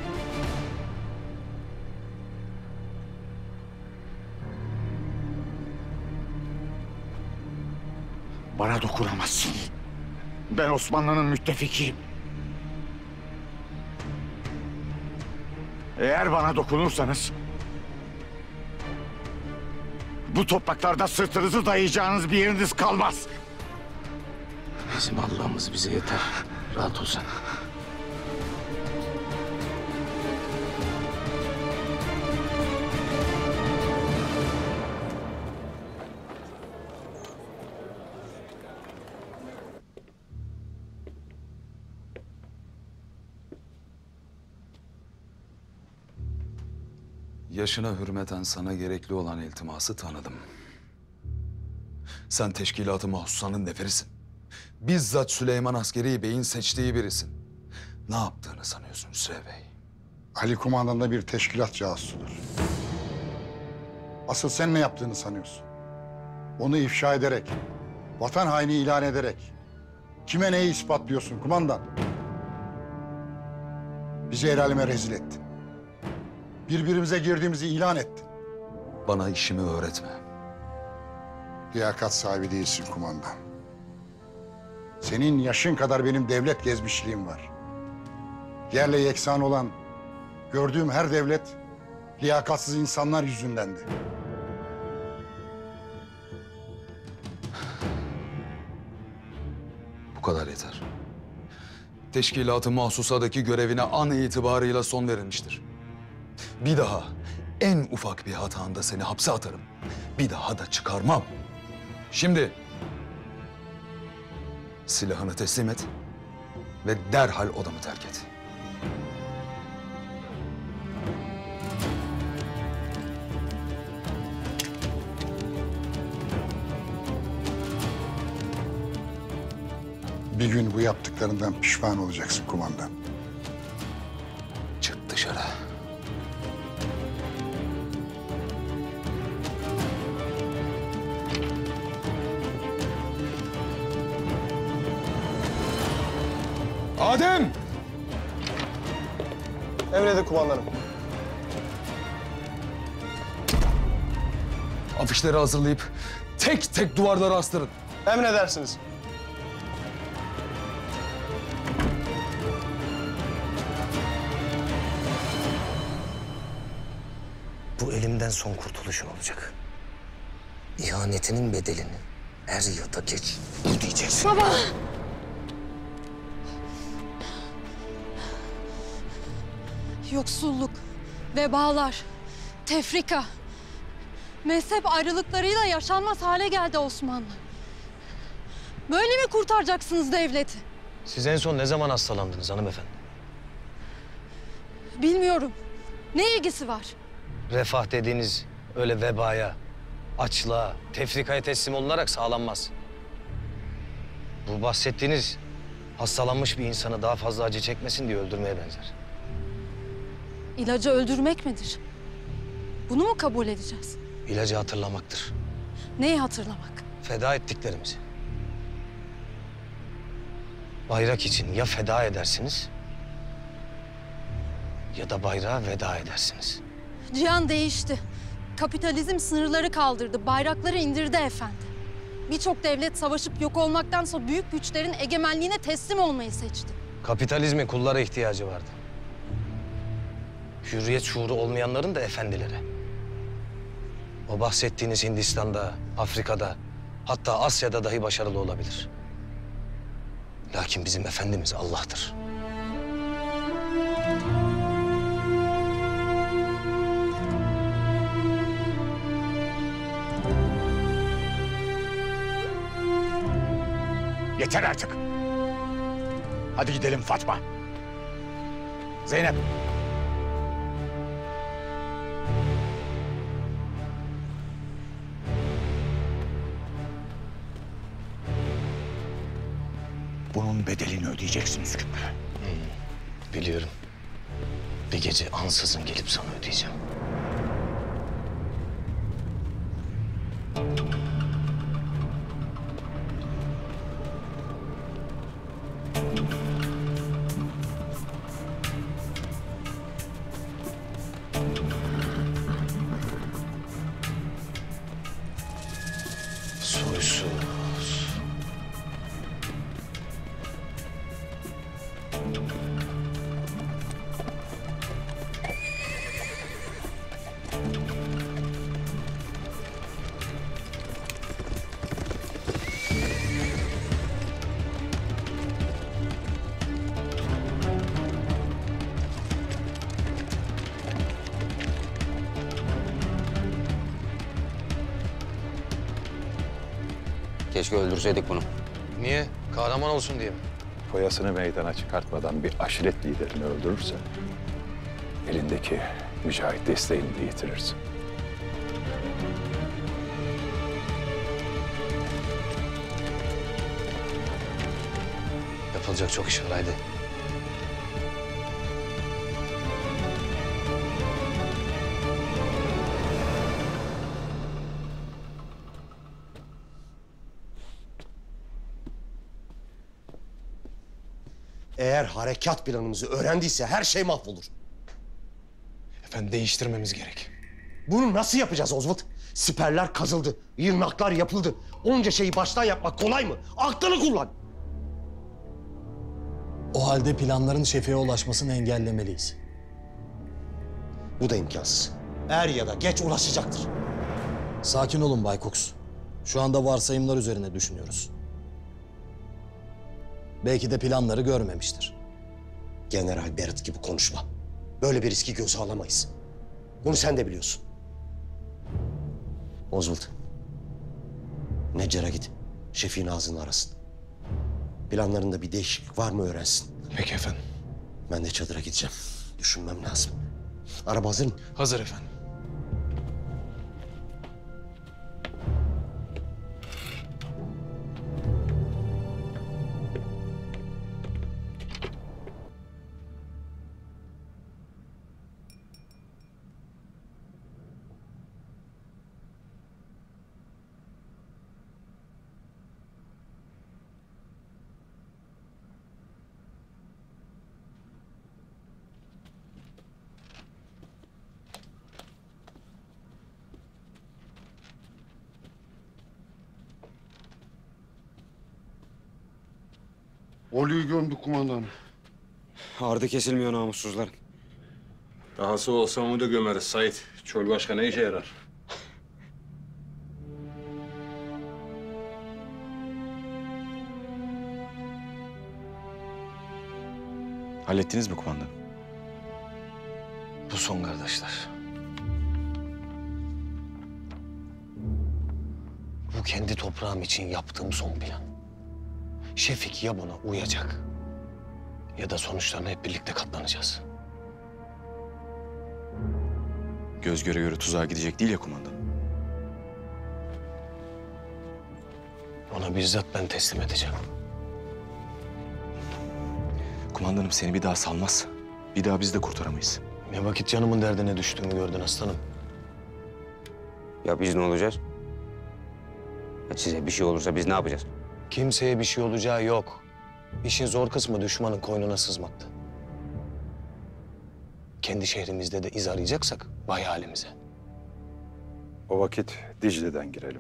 Bana dokunamazsın. Ben Osmanlı'nın müttefikiyim. Eğer bana dokunursanız... bu topraklarda sırtınızı dayayacağınız bir yeriniz kalmaz. Bizim Allah'ımız bize yeter. Rahat ol sen. Yaşına hürmeten sana gerekli olan iltiması tanıdım. Sen teşkilat-ı mahsusanın neferisin. Bizzat Süleyman Askeri Bey'in seçtiği birisin. Ne yaptığını sanıyorsun Hüsrev Bey? Ali kumandan da bir teşkilat casusudur. Asıl sen ne yaptığını sanıyorsun? Onu ifşa ederek, vatan haini ilan ederek kime neyi ispatlıyorsun kumandan? Bizi el aleme rezil ettin. Birbirimize girdiğimizi ilan ettin. Bana işimi öğretme. Liyakat sahibi değilsin kumandan. Senin yaşın kadar benim devlet gezmişliğim var. Yerle yeksan olan gördüğüm her devlet liyakatsız insanlar yüzündendi. Bu kadar yeter. Teşkilat-ı mahsusadaki görevine an itibarıyla son verilmiştir. Bir daha en ufak bir hatanda seni hapse atarım. Bir daha da çıkarmam. Şimdi silahını teslim et ve derhal odamı terk et. Bir gün bu yaptıklarından pişman olacaksın kumandan. Çık dışarı. Adem! Emredin kumandanım. Afişleri hazırlayıp tek tek duvarlara astırın. Emredersiniz. Bu elimden son kurtuluşun olacak. İhanetinin bedelini er ya da geç ödeyeceksin. Baba! Yoksulluk, vebalar, tefrika, mezhep ayrılıklarıyla yaşanmaz hale geldi Osmanlı. Böyle mi kurtaracaksınız devleti? Siz en son ne zaman hastalandınız hanımefendi? Bilmiyorum. Ne ilgisi var? Refah dediğiniz öyle vebaya, açlığa, tefrikaya teslim olunarak sağlanmaz. Bu bahsettiğiniz hastalanmış bir insanı daha fazla acı çekmesin diye öldürmeye benzer. İlacı öldürmek midir? Bunu mu kabul edeceğiz? İlacı hatırlamaktır. Neyi hatırlamak? Feda ettiklerimizi. Bayrak için ya feda edersiniz ya da bayrağa veda edersiniz. Cihan değişti. Kapitalizm sınırları kaldırdı, bayrakları indirdi efendi. Birçok devlet savaşıp yok olmaktansa büyük güçlerin egemenliğine teslim olmayı seçti. Kapitalizmin kullara ihtiyacı vardı. Hürriyet şuuru olmayanların da efendilere. O bahsettiğiniz Hindistan'da, Afrika'da, hatta Asya'da dahi başarılı olabilir. Lakin bizim efendimiz Allah'tır. Yeter artık. Hadi gidelim Fatma. Zeynep. Bunun bedelini ödeyeceksin Üsküp. Biliyorum. Bir gece ansızın gelip sana ödeyeceğim. Soysuz. Keşke öldürseydik bunu. Niye? Kahraman olsun diye mi? Foyasını meydana çıkartmadan bir aşiret liderini öldürürse elindeki mücahit desteğini de yitirirsin. Yapılacak çok iş var, haydi. Eğer harekat planımızı öğrendiyse her şey mahvolur. Efendim değiştirmemiz gerek. Bunu nasıl yapacağız Oswald? Siperler kazıldı, yırnaklar yapıldı. Onca şeyi baştan yapmak kolay mı? Aklını kullan. O halde planların Şefik'e ulaşmasını engellemeliyiz. Bu da imkansız. Er ya da geç ulaşacaktır. Sakin olun Bay Cox. Şu anda varsayımlar üzerine düşünüyoruz. Belki de planları görmemiştir. General Barrett gibi konuşma. Böyle bir riski göze alamayız. Bunu sen de biliyorsun. Oswald, Neccar'a git. Şefik'in ağzını arasın. Planlarında bir değişiklik var mı öğrensin. Peki efendim. Ben de çadıra gideceğim. Düşünmem lazım. Araba hazır mı? Hazır efendim. Bolu'yu gömdük kumandanım. Ardı kesilmiyor namussuzların. Dahası olsa onu da gömeriz Sait. Çöl başka ne işe yarar? Hallettiniz mi kumandanım? Bu son kardeşler. Bu kendi toprağım için yaptığım son plan. Şefik ya buna uyacak ya da sonuçlarına hep birlikte katlanacağız. Göz göre göre tuzağa gidecek değil ya kumandanım. Ona bizzat ben teslim edeceğim. Kumandanım seni bir daha salmaz. Bir daha biz de kurtaramayız. Ne vakit canımın derdine düştüğümü gördün aslanım. Ya biz ne olacağız? Ya size bir şey olursa biz ne yapacağız? Kimseye bir şey olacağı yok. İşin zor kısmı düşmanın koynuna sızmaktı. Kendi şehrimizde de iz arayacaksak vay halimize. O vakit Dicle'den girelim.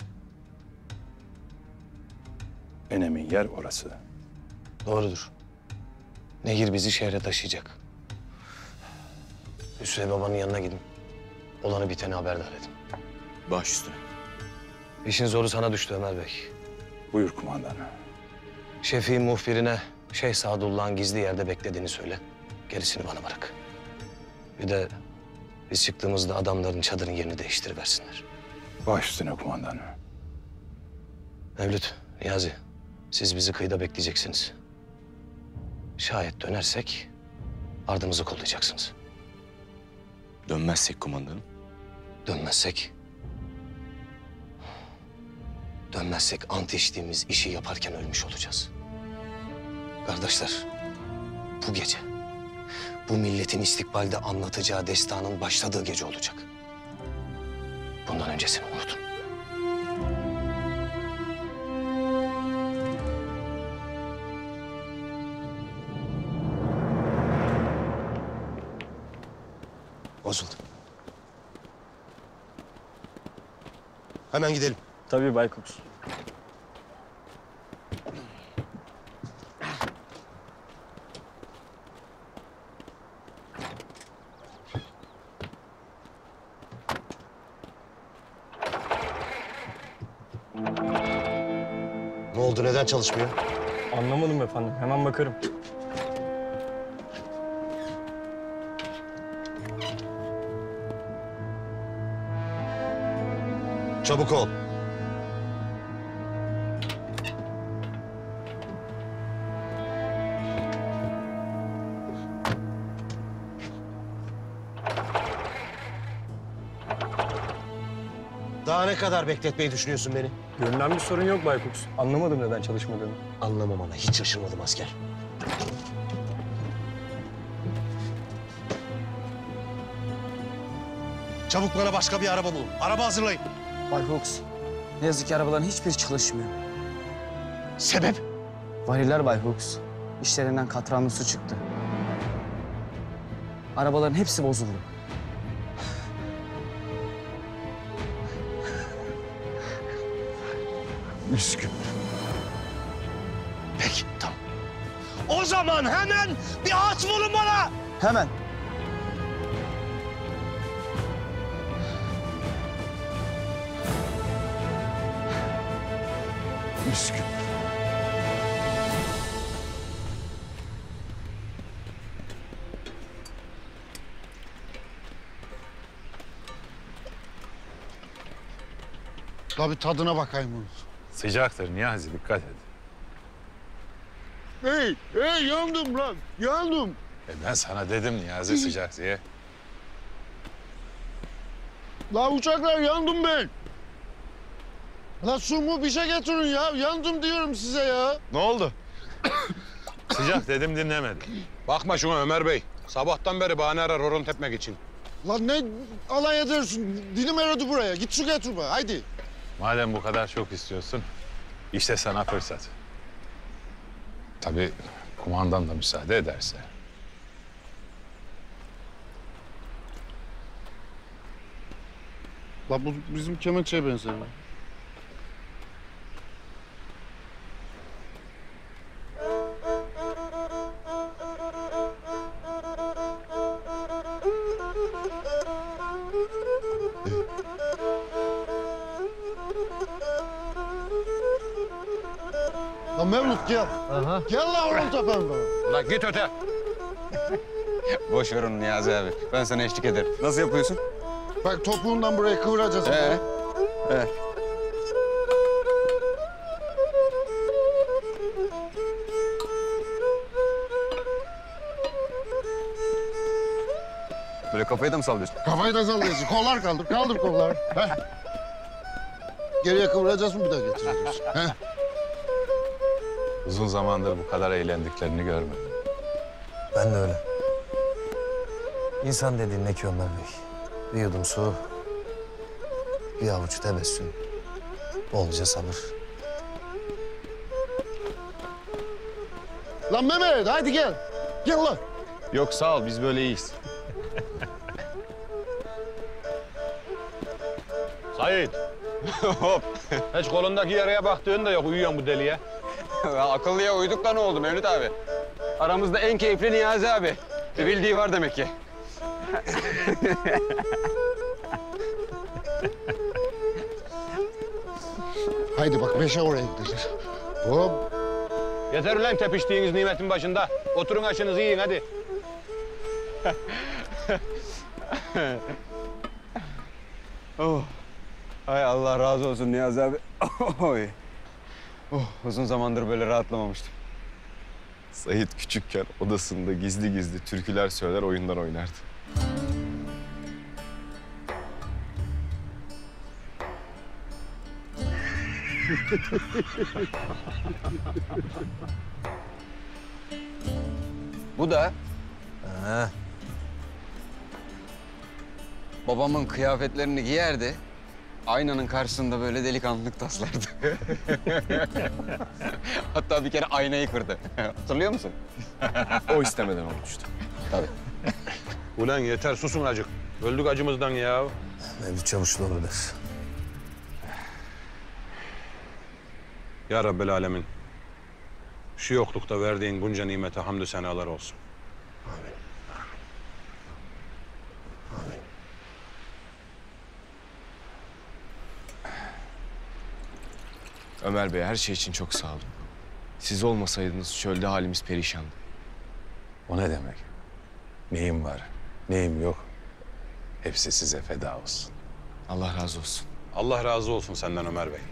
Enemin yer orası. Doğrudur. Nehir bizi şehre taşıyacak. Hüsrev babanın yanına gidin. Olanı biteni haberdar edin. Baş üstüne. İşin zoru sana düştü Ömer Bey. Buyur kumandanım. Şefii muhbirine Şeyh Sadullah'ın gizli yerde beklediğini söyle. Gerisini bana bırak. Bir de biz çıktığımızda adamların çadırın yerini değiştiriversinler. Baş üstüne kumandanım. Mevlüt, Niyazi, siz bizi kıyıda bekleyeceksiniz. Şayet dönersek ardımızı kollayacaksınız. Dönmezsek kumandanım? Dönmezsek ant içtiğimiz işi yaparken ölmüş olacağız. Kardeşler, bu gece bu milletin istikbalde anlatacağı destanın başladığı gece olacak. Bundan öncesini unutun. Bozuldu. Hemen gidelim. Tabii Baykuts. Ne oldu? Neden çalışmıyor? Anlamadım efendim. Hemen bakarım. Çabuk ol. Daha ne kadar bekletmeyi düşünüyorsun beni? Görünen bir sorun yok Baykuts. Anlamadım neden çalışmadığını. Anlamamana hiç şaşırmadım asker. Çabuk bana başka bir araba bulun. Araba hazırlayın. Baykuts, ne yazık ki arabaların hiçbiri çalışmıyor. Sebep? Variller Baykuts. İşlerinden katranlı su çıktı. Arabaların hepsi bozuldu. Üzgün. Peki, tamam. O zaman hemen bir at bulun bana. Hemen. Üzgün. La bir tadına bakayım bunu. Sıcaktır Niyazi, dikkat et. Hey, yandım lan, yandım. Ben sana dedim Niyazi sıcak diye. La uçaklar yandım ben. La su mu bir şey getirin ya. Yandım diyorum size ya. Ne oldu? Sıcak dedim dinlemedin. Bakma şuna Ömer Bey. Sabahtan beri bahane arar horon tepmek için. Lan ne alay edersin? Dilim eridi buraya. Git su getir bana, haydi. Madem bu kadar çok istiyorsun, işte sana fırsat. Tabii kumandan da müsaade ederse. La bu bizim kemençeye benziyor. Lan Mevlüt gel. Gel lan oğlum tepemde. Ulan git öte. Boş ver onu Niyazi abi. Ben sana eşlik ederim. Nasıl yapıyorsun? Bak topuğundan buraya kıvıracağız. Evet. Böyle kafayı da mı sallıyorsun? Kafayı da sallıyorsun. Kollar kaldır. Kaldır kolları. Heh. Geriye kıvıracağız mı bir daha getireceğiz? Heh. Uzun zamandır bu kadar eğlendiklerini görmedim. Ben de öyle. İnsan dediğin ne ki Ömer Bey? Bir yudum su, bir avuç tebessüm, bolca sabır. Lan Mehmet haydi gel. Gel lan. Yok sağ ol biz böyle iyiyiz. Sait. Hop. Hiç kolundaki yaraya baktığın da yok. Uyuyorsun bu deliye. Akıllıya uyduk da ne oldu Mevlüt abi? Aramızda en keyifli Niyazi abi. Bir bildiği var demek ki. Haydi bak 5'e oraya gideceğiz. Hop. Yeter ulan tepiştiğiniz nimetin başında. Oturun aşınızı yiyin hadi. Oh. Hay Allah razı olsun Niyazi abi. Oy. Oh, uzun zamandır böyle rahatlamamıştım. Sait küçükken odasında gizli gizli türküler söyler, oyunlar oynardı. Bu da babamın kıyafetlerini giyerdi. Aynanın karşısında böyle delikanlılık taslardı. Hatta bir kere aynayı kırdı. Hatırlıyor musun? O istemeden olmuştu. Tabii. Ulan yeter susun acık. Öldük acımızdan ya. Mevlüt Çavuşlu olur der. Ya Rabbel Alemin. Şu yoklukta verdiğin bunca nimete hamdü senalar olsun. Ömer Bey her şey için çok sağ olun. Siz olmasaydınız çölde halimiz perişandı. O ne demek? Neyim var, neyim yok. Hepsi size feda olsun. Allah razı olsun. Allah razı olsun senden Ömer Bey.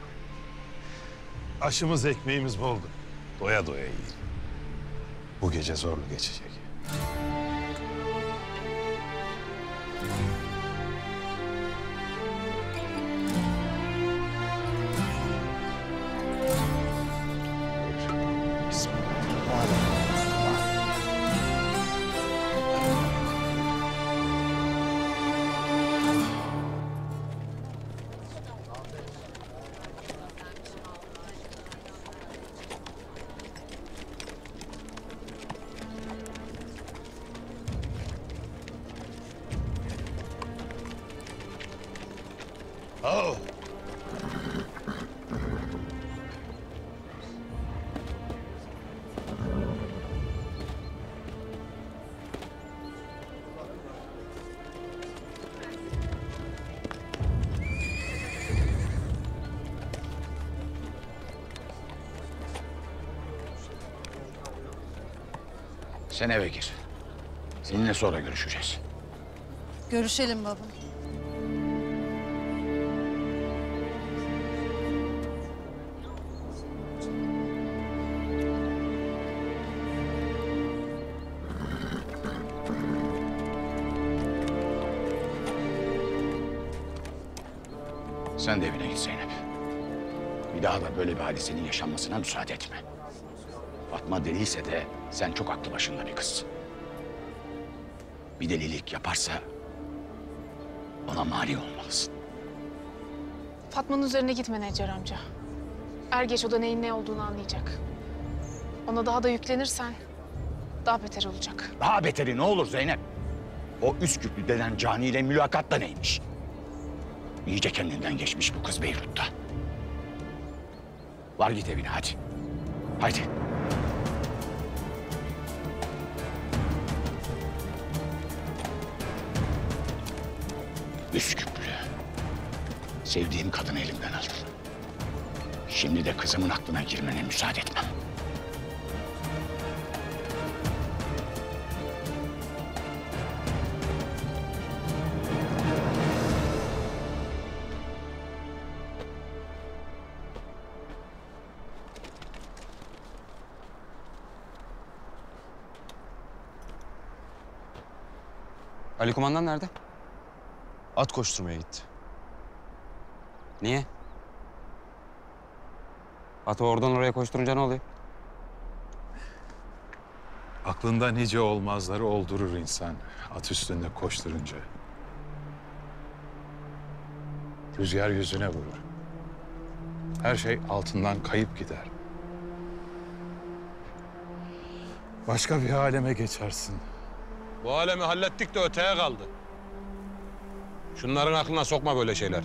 Aşımız ekmeğimiz boldu. Doya doya yiyin. Bu gece zorlu geçecek. Oh. Sen eve gir. Seninle sonra görüşeceğiz. Görüşelim baba. Sen de evine git Zeynep. Bir daha da böyle bir hadisenin yaşanmasına müsaade etme. Fatma deliyse de sen çok aklı başında bir kızsın. Bir delilik yaparsa ona mani olmalısın. Fatma'nın üzerine gitme Necar amca. Er geç o da neyin ne olduğunu anlayacak. Ona daha da yüklenirsen daha beter olacak. Daha beteri ne olur Zeynep? O Üsküplü denen caniyle mülakat da neymiş? İyice kendinden geçmiş bu kız Beyrut'ta. Var git evine hadi. Haydi. Üsküplü. Sevdiğim kadını elimden alır. Şimdi de kızımın aklına girmene müsaade etmem. Ali kumandan nerede? At koşturmaya gitti. Niye? Atı oradan oraya koşturunca ne oluyor? Aklında nice olmazları oldurur insan at üstünde koşturunca. Rüzgar yüzüne vurur. Her şey altından kayıp gider. Başka bir aleme geçersin. Bu alemi hallettik de öteye kaldı. Şunların aklına sokma böyle şeyler.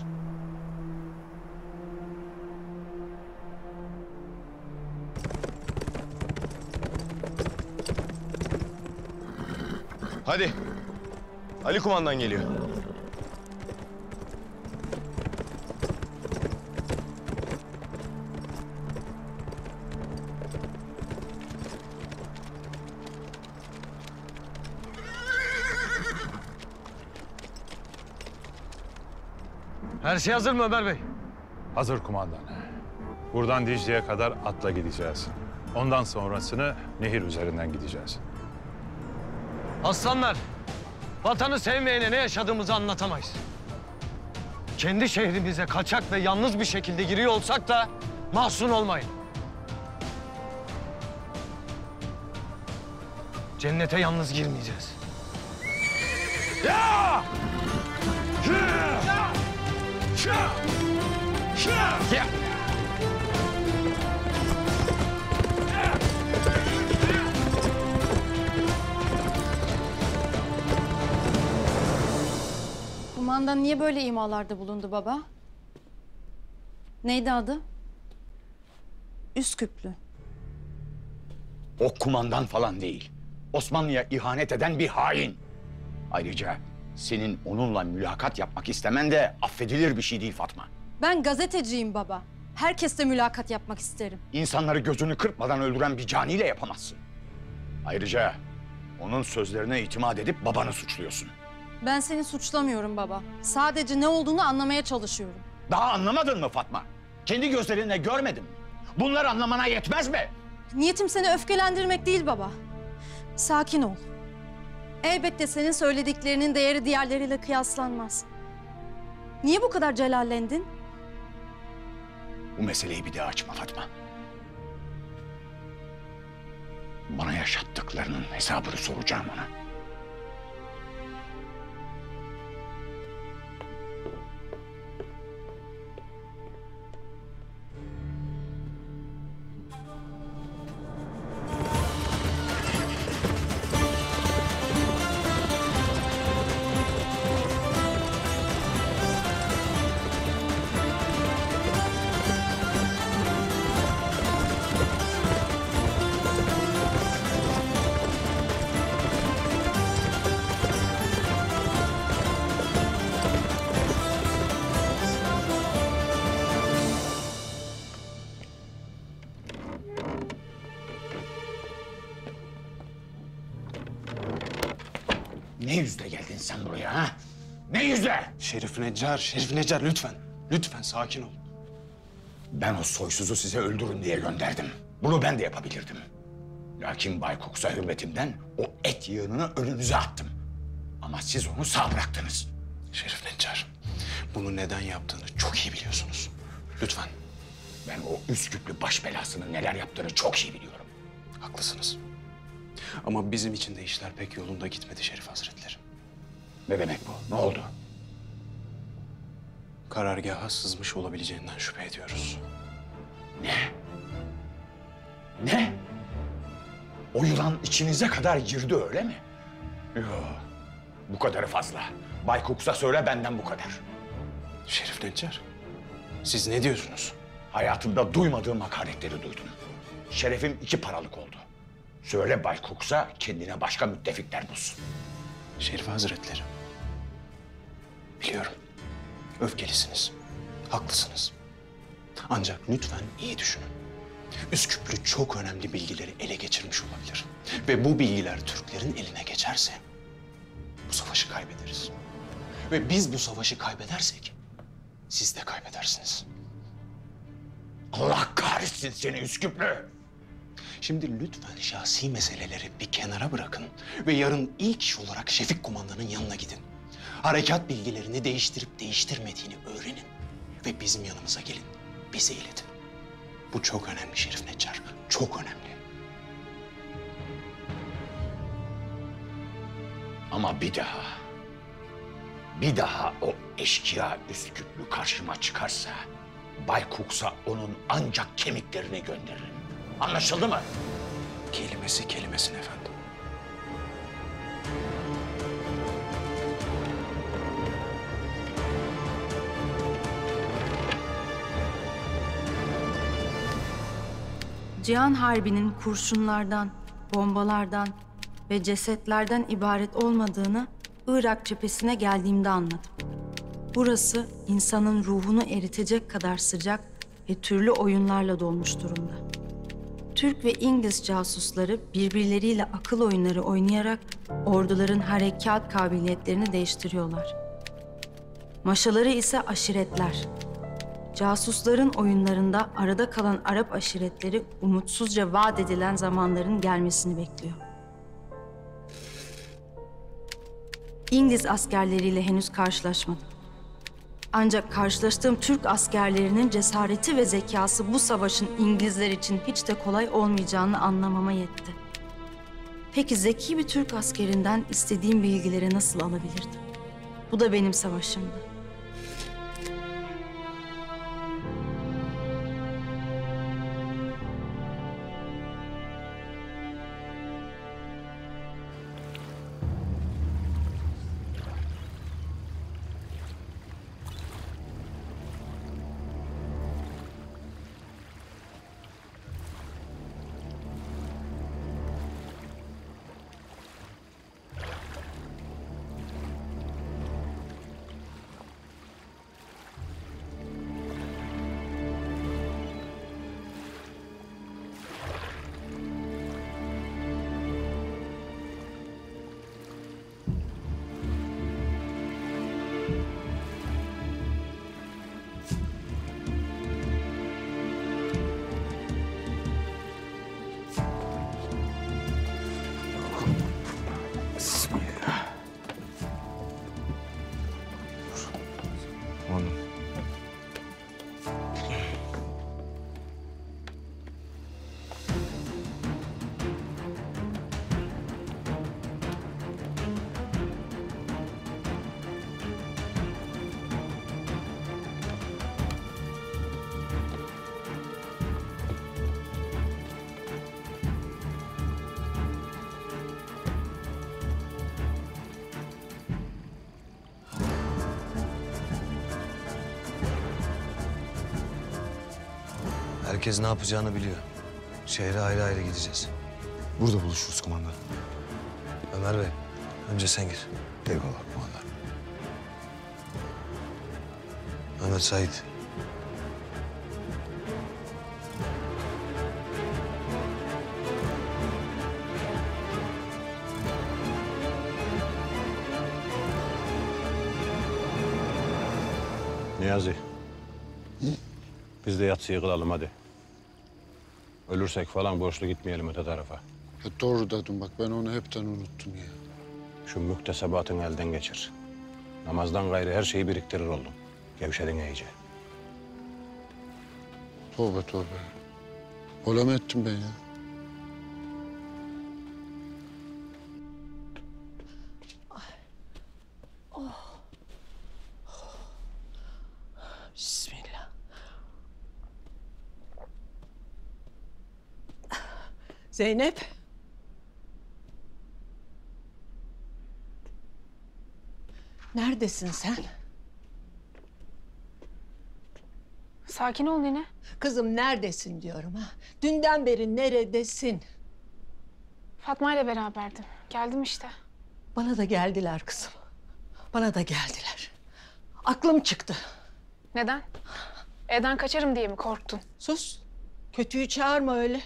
Hadi. Ali kumandan geliyor. Her şey hazır mı Ömer Bey? Hazır kumandan. Buradan Dicle'ye kadar atla gideceğiz. Ondan sonrasını nehir üzerinden gideceğiz. Aslanlar, vatanı sevmeyene ne yaşadığımızı anlatamayız. Kendi şehrimize kaçak ve yalnız bir şekilde giriyor olsak da mahzun olmayın. Cennete yalnız girmeyeceğiz. Ya! Kumandan niye böyle imalarda bulundu baba? Neydi adı? Üsküplü. O kumandan falan değil. Osmanlı'ya ihanet eden bir hain. Ayrıca senin onunla mülakat yapmak istemen de affedilir bir şey değil Fatma. Ben gazeteciyim baba. Herkesle mülakat yapmak isterim. İnsanları gözünü kırpmadan öldüren bir caniyle yapamazsın. Ayrıca onun sözlerine itimat edip babanı suçluyorsun. Ben seni suçlamıyorum baba. Sadece ne olduğunu anlamaya çalışıyorum. Daha anlamadın mı Fatma? Kendi gözlerinle görmedin mi? Bunlar anlamana yetmez mi? Niyetim seni öfkelendirmek değil baba. Sakin ol. Elbette senin söylediklerinin değeri diğerleriyle kıyaslanmaz. Niye bu kadar celallendin? Bu meseleyi bir daha açma Fatma. Bana yaşattıklarının hesabını soracağım ona. Ne yüzle geldin sen buraya ha? Ne yüzle? Şerif Necar lütfen. Lütfen sakin ol. Ben o soysuzu size öldürün diye gönderdim. Bunu ben de yapabilirdim. Lakin Bay Koks'a hürmetimden o et yığınını önünüze attım. Ama siz onu sağ bıraktınız. Şerif Necar, bunu neden yaptığını çok iyi biliyorsunuz. Lütfen. Ben o Üsküplü baş belasının neler yaptığını çok iyi biliyorum. Haklısınız. Ama bizim için de işler pek yolunda gitmedi Şerif Hazretleri. Ne demek bu? Ne oldu? Karargaha sızmış olabileceğinden şüphe ediyoruz. Ne? Ne? O yılan içinize kadar girdi öyle mi? Yok. Bu kadarı fazla. Bay Koks'a söyle benden bu kadar. Şerif Necar, siz ne diyorsunuz? Hayatımda duymadığım hakaretleri duydum. Şerefim 2 paralık oldu. Söyle Bay Koks'a kendine başka müttefikler bulsun. Şerif Hazretleri, biliyorum öfkelisiniz, haklısınız. Ancak lütfen iyi düşünün. Üsküplü çok önemli bilgileri ele geçirmiş olabilir. Ve bu bilgiler Türklerin eline geçerse bu savaşı kaybederiz. Ve biz bu savaşı kaybedersek siz de kaybedersiniz. Allah kahretsin seni Üsküplü! Şimdi lütfen şahsi meseleleri bir kenara bırakın ve yarın ilk iş olarak Şefik Kumandan'ın yanına gidin. Harekat bilgilerini değiştirip değiştirmediğini öğrenin ve bizim yanımıza gelin, bize iletin. Bu çok önemli Şerif Neccar, çok önemli. Ama bir daha o eşkıya Üsküplü karşıma çıkarsa Baykuks'a onun ancak kemiklerini gönderirim. Anlaşıldı mı? Kelimesi kelimesine efendim. Cihan Harbi'nin kurşunlardan, bombalardan ve cesetlerden ibaret olmadığını Irak cephesine geldiğimde anladım. Burası insanın ruhunu eritecek kadar sıcak ve türlü oyunlarla dolmuş durumda. Türk ve İngiliz casusları birbirleriyle akıl oyunları oynayarak orduların harekat kabiliyetlerini değiştiriyorlar. Maşaları ise aşiretler. Casusların oyunlarında arada kalan Arap aşiretleri umutsuzca vaat edilen zamanların gelmesini bekliyor. İngiliz askerleriyle henüz karşılaşmadım. Ancak karşılaştığım Türk askerlerinin cesareti ve zekası bu savaşın İngilizler için hiç de kolay olmayacağını anlamama yetti. Peki zeki bir Türk askerinden istediğim bilgileri nasıl alabilirdim? Bu da benim savaşımdı. Herkes ne yapacağını biliyor. Şehre ayrı ayrı gideceğiz. Burada buluşuruz kumandan. Ömer Bey, önce sen gir. Eyvallah kumandan. Mehmet Sait. Niyazi. Biz de yatsıyı kılalım hadi. Ölürsek falan borçlu gitmeyelim öte tarafa. Ya doğru dedim bak ben onu hepten unuttum ya. Şu müktesebatını elden geçir. Namazdan gayrı her şeyi biriktirir oldum. Gevşedin iyice. Tövbe tövbe. Öyle mi ettim ben ya? Bismillah. Zeynep. Neredesin sen? Sakin ol nene. Kızım neredesin diyorum ha? Dünden beri neredesin? Fatma ile beraberdim. Geldim işte. Bana da geldiler kızım. Bana da geldiler. Aklım çıktı. Neden? Evden kaçarım diye mi korktun? Sus. Kötüyü çağırma öyle.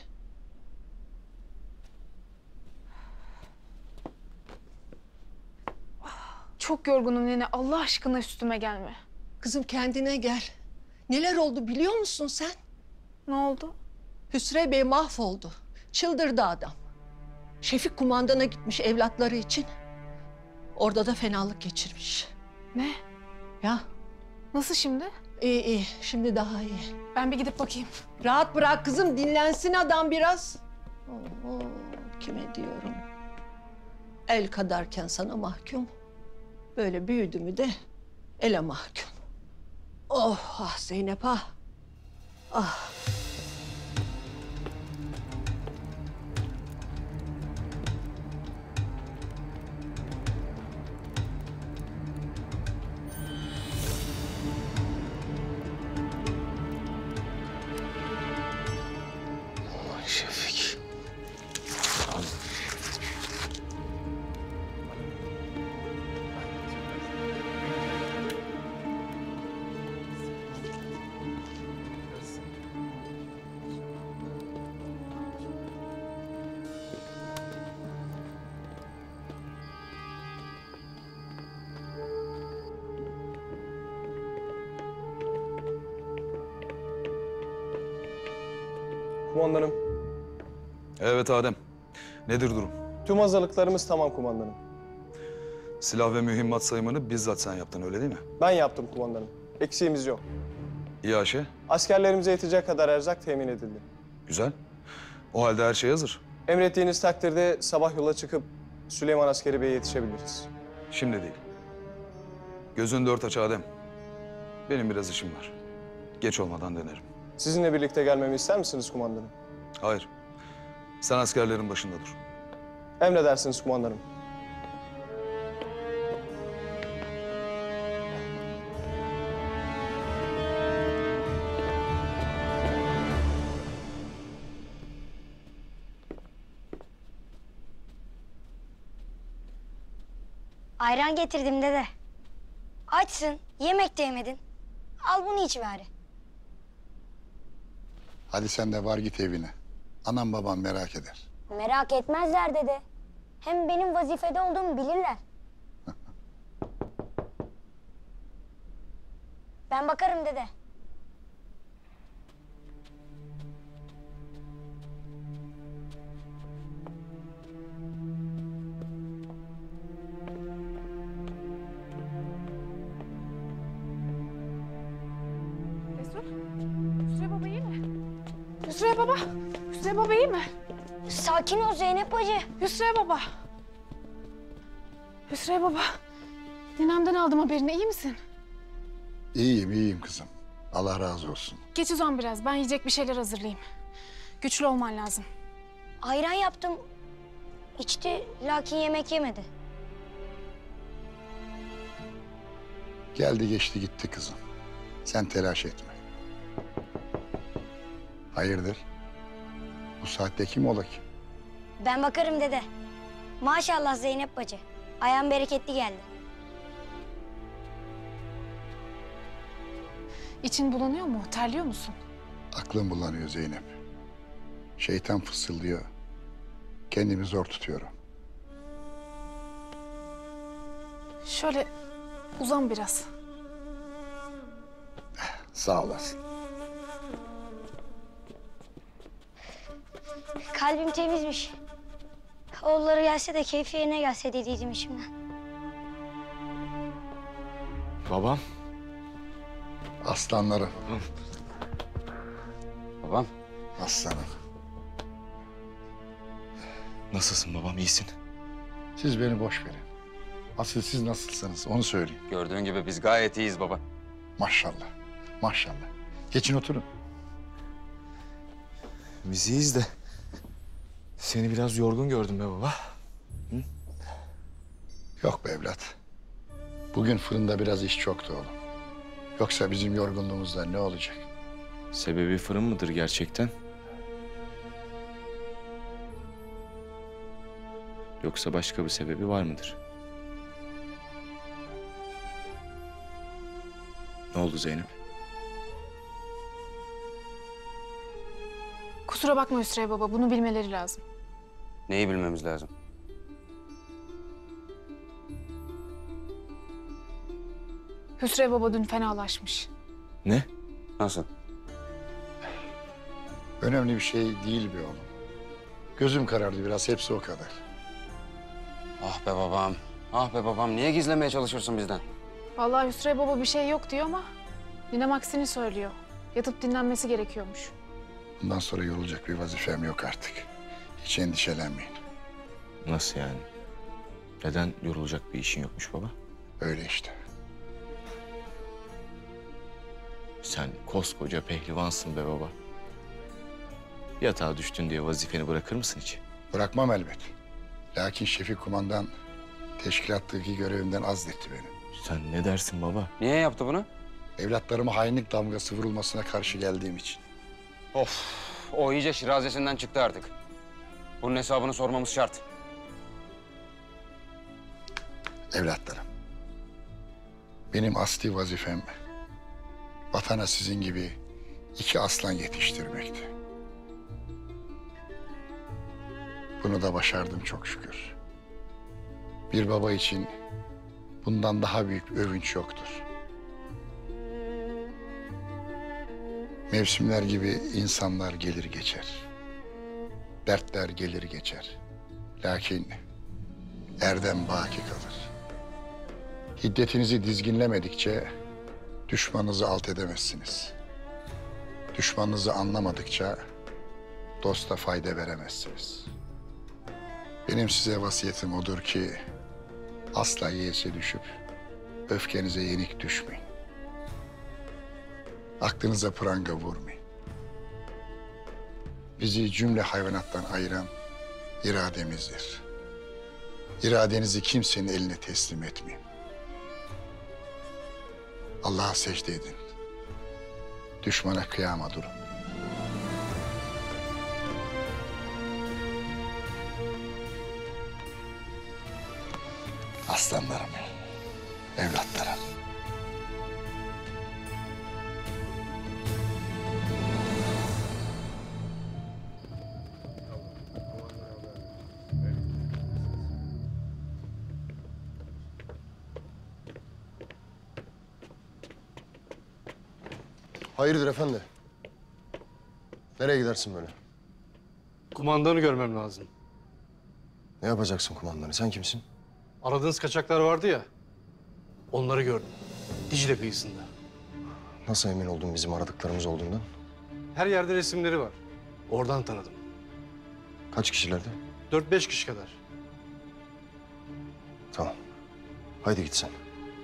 Çok yorgunum nene. Allah aşkına üstüme gelme. Kızım kendine gel. Neler oldu biliyor musun sen? Ne oldu? Hüsrev Bey mahvoldu. Çıldırdı adam. Şefik kumandana gitmiş evlatları için. Orada da fenalık geçirmiş. Ne? Ya. Nasıl şimdi? İyi iyi. Şimdi daha iyi. Ben bir gidip bakayım. Rahat bırak kızım. Dinlensin adam biraz. Oo, kime diyorum? El kadarken sana mahkum. Böyle büyüdü mü de ele mahkum. Oh ah Zeynep ah. Ah. Şefik. Kumandanım, Evet Adem. Nedir durum? tüm hazırlıklarımız tamam kumandanım. Silah ve mühimmat sayımını bizzat sen yaptın öyle değil mi? Ben yaptım kumandanım. Eksiğimiz yok. İyi Ayşe. Askerlerimize yetecek kadar erzak temin edildi. Güzel. O halde her şey hazır. Emrettiğiniz takdirde sabah yola çıkıp Süleyman Askeri Bey'e yetişebiliriz. Şimdi değil. Gözün dört aç Adem. Benim biraz işim var. Geç olmadan dönerim. Sizinle birlikte gelmemi ister misiniz kumandanım? Hayır. Sen askerlerin başında dur. Emredersiniz kumandanım. Ayran getirdim dede. Açsın, yemek de yemedin. Al bunu iç bari. Hadi sen de var git evine. Anam baban merak eder. Merak etmezler dede. Hem benim vazifede olduğumu bilirler. Ben bakarım dede. Hüsrev baba iyi mi? Hüsrev baba. Hüsrev baba iyi mi? Sakin ol Zeynep bacı. Hüsrev baba. Hüsrev baba. Ninemden aldım haberini. İyi misin? İyiyim, iyiyim kızım. Allah razı olsun. Geç uzan biraz. Ben yiyecek bir şeyler hazırlayayım. Güçlü olman lazım. Ayran yaptım. İçti lakin yemek yemedi. Geldi geçti gitti kızım. Sen telaş etme. Hayırdır? Bu saatte kim ola ki? Ben bakarım dede. Maşallah Zeynep bacı. Ayağın bereketli geldi. İçin bulanıyor mu? Terliyor musun? Aklım bulanıyor Zeynep. Şeytan fısıldıyor. Kendimi zor tutuyorum. Şöyle uzan biraz. Sağ olasın. Kalbim temizmiş. Oğulları gelse de keyfi yerine gelse dediydim içimden. Babam. Aslanlarım. Babam. Aslanım. Nasılsın babam, iyisin? Siz beni boş verin. Asıl siz nasılsınız onu söyleyin. Gördüğün gibi biz gayet iyiyiz baba. Maşallah. Maşallah. Geçin oturun. Biz iyiyiz de seni biraz yorgun gördüm be baba. Yok be evlat. Bugün fırında biraz iş çoktu oğlum. Yoksa bizim yorgunluğumuzda ne olacak? Sebebi fırın mıdır gerçekten? Yoksa başka bir sebebi var mıdır? Ne oldu Zeynep? Kusura bakma Hüsrev baba, bunu bilmeleri lazım. Neyi bilmemiz lazım? Hüsrev baba dün fenalaşmış. Ne? Nasıl? Önemli bir şey değil be oğlum. Gözüm karardı biraz, hepsi o kadar. Ah be babam. Ah be babam. Niye gizlemeye çalışırsın bizden? Vallahi Hüsrev baba bir şey yok diyor ama ninem aksini söylüyor. Yatıp dinlenmesi gerekiyormuş. Bundan sonra yorulacak bir vazifem yok artık. Hiç endişelenmeyin. Nasıl yani? Neden yorulacak bir işin yokmuş baba? Öyle işte. Sen koskoca pehlivansın be baba. Yatağa düştün diye vazifeni bırakır mısın hiç? Bırakmam elbet. Lakin Şefik kumandan teşkilattaki görevimden azletti beni. Sen ne dersin baba? Niye yaptı bunu? Evlatlarıma hainlik damgası vurulmasına karşı geldiğim için. Of. O iyice şirazesinden çıktı artık. Bunun hesabını sormamız şart. Evlatlarım, benim asli vazifem vatana sizin gibi 2 aslan yetiştirmekti. Bunu da başardım çok şükür. Bir baba için bundan daha büyük bir övünç yoktur. Mevsimler gibi insanlar gelir geçer. Dertler gelir geçer. Lakin erdem baki kalır. Hiddetinizi dizginlemedikçe düşmanınızı alt edemezsiniz. Düşmanınızı anlamadıkça dosta fayda veremezsiniz. Benim size vasiyetim odur ki asla yeğse düşüp öfkenize yenik düşmeyin. Aklınıza pranga vurmayın. Bizi cümle hayvanattan ayıran irademizdir. İradenizi kimsenin eline teslim etmeyin. Allah'a secde edin. Düşmana kıyama durun. Aslanlarım, evlatlarım. Hayırdır efendi? Nereye gidersin böyle? Kumandanı görmem lazım. Ne yapacaksın kumandanı? Sen kimsin? Aradığınız kaçaklar vardı ya. Onları gördüm. Dicle kıyısında. Nasıl emin oldun bizim aradıklarımız olduğundan? Her yerde resimleri var. Oradan tanıdım. Kaç kişilerdi? 4-5 kişi kadar. Tamam. Haydi git sen.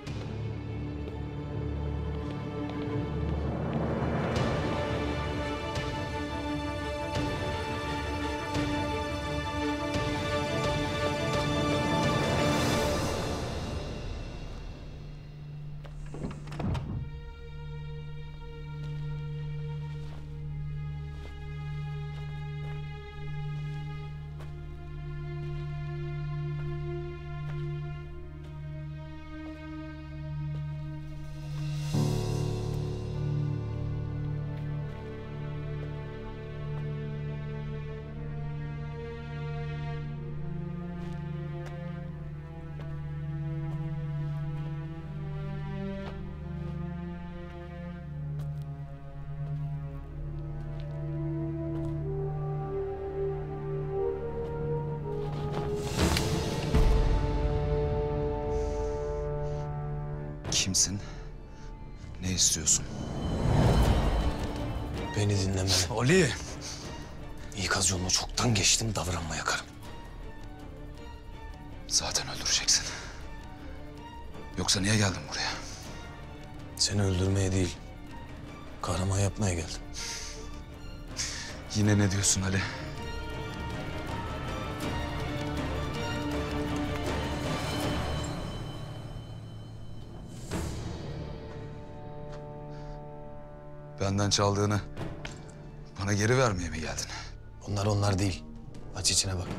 Kimsin? Ne istiyorsun? Beni dinleme. Ali! İkaz yolunu çoktan geçtim, davranma yakarım. Zaten öldüreceksin. Yoksa niye geldin buraya? Seni öldürmeye değil, kahraman yapmaya geldim. Yine ne diyorsun Ali? Benden çaldığını bana geri vermeye mi geldin? Onlar değil. Aç içine bak.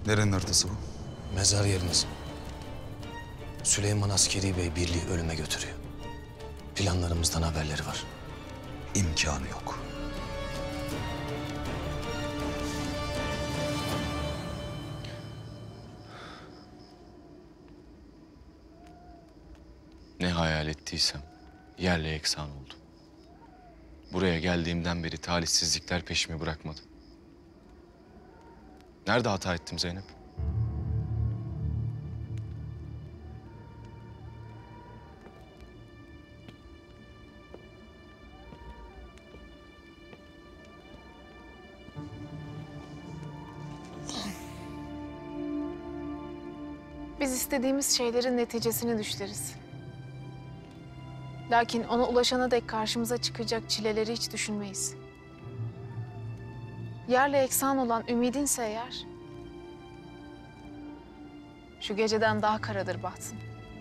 Nerenin haritası bu? Mezar yeriniz. Süleyman Askeri Bey birliği ölüme götürüyor. Planlarımızdan haberleri var. İmkanı yok. Ne hayal ettiysem yerle yeksan oldu. Buraya geldiğimden beri talihsizlikler peşimi bırakmadı. Nerede hata ettim Zeynep? Biz istediğimiz şeylerin neticesini düşleriz. Lakin ona ulaşana dek karşımıza çıkacak çileleri hiç düşünmeyiz. Yerle eksan olan ümidinse eğer, şu geceden daha karadır bahtın.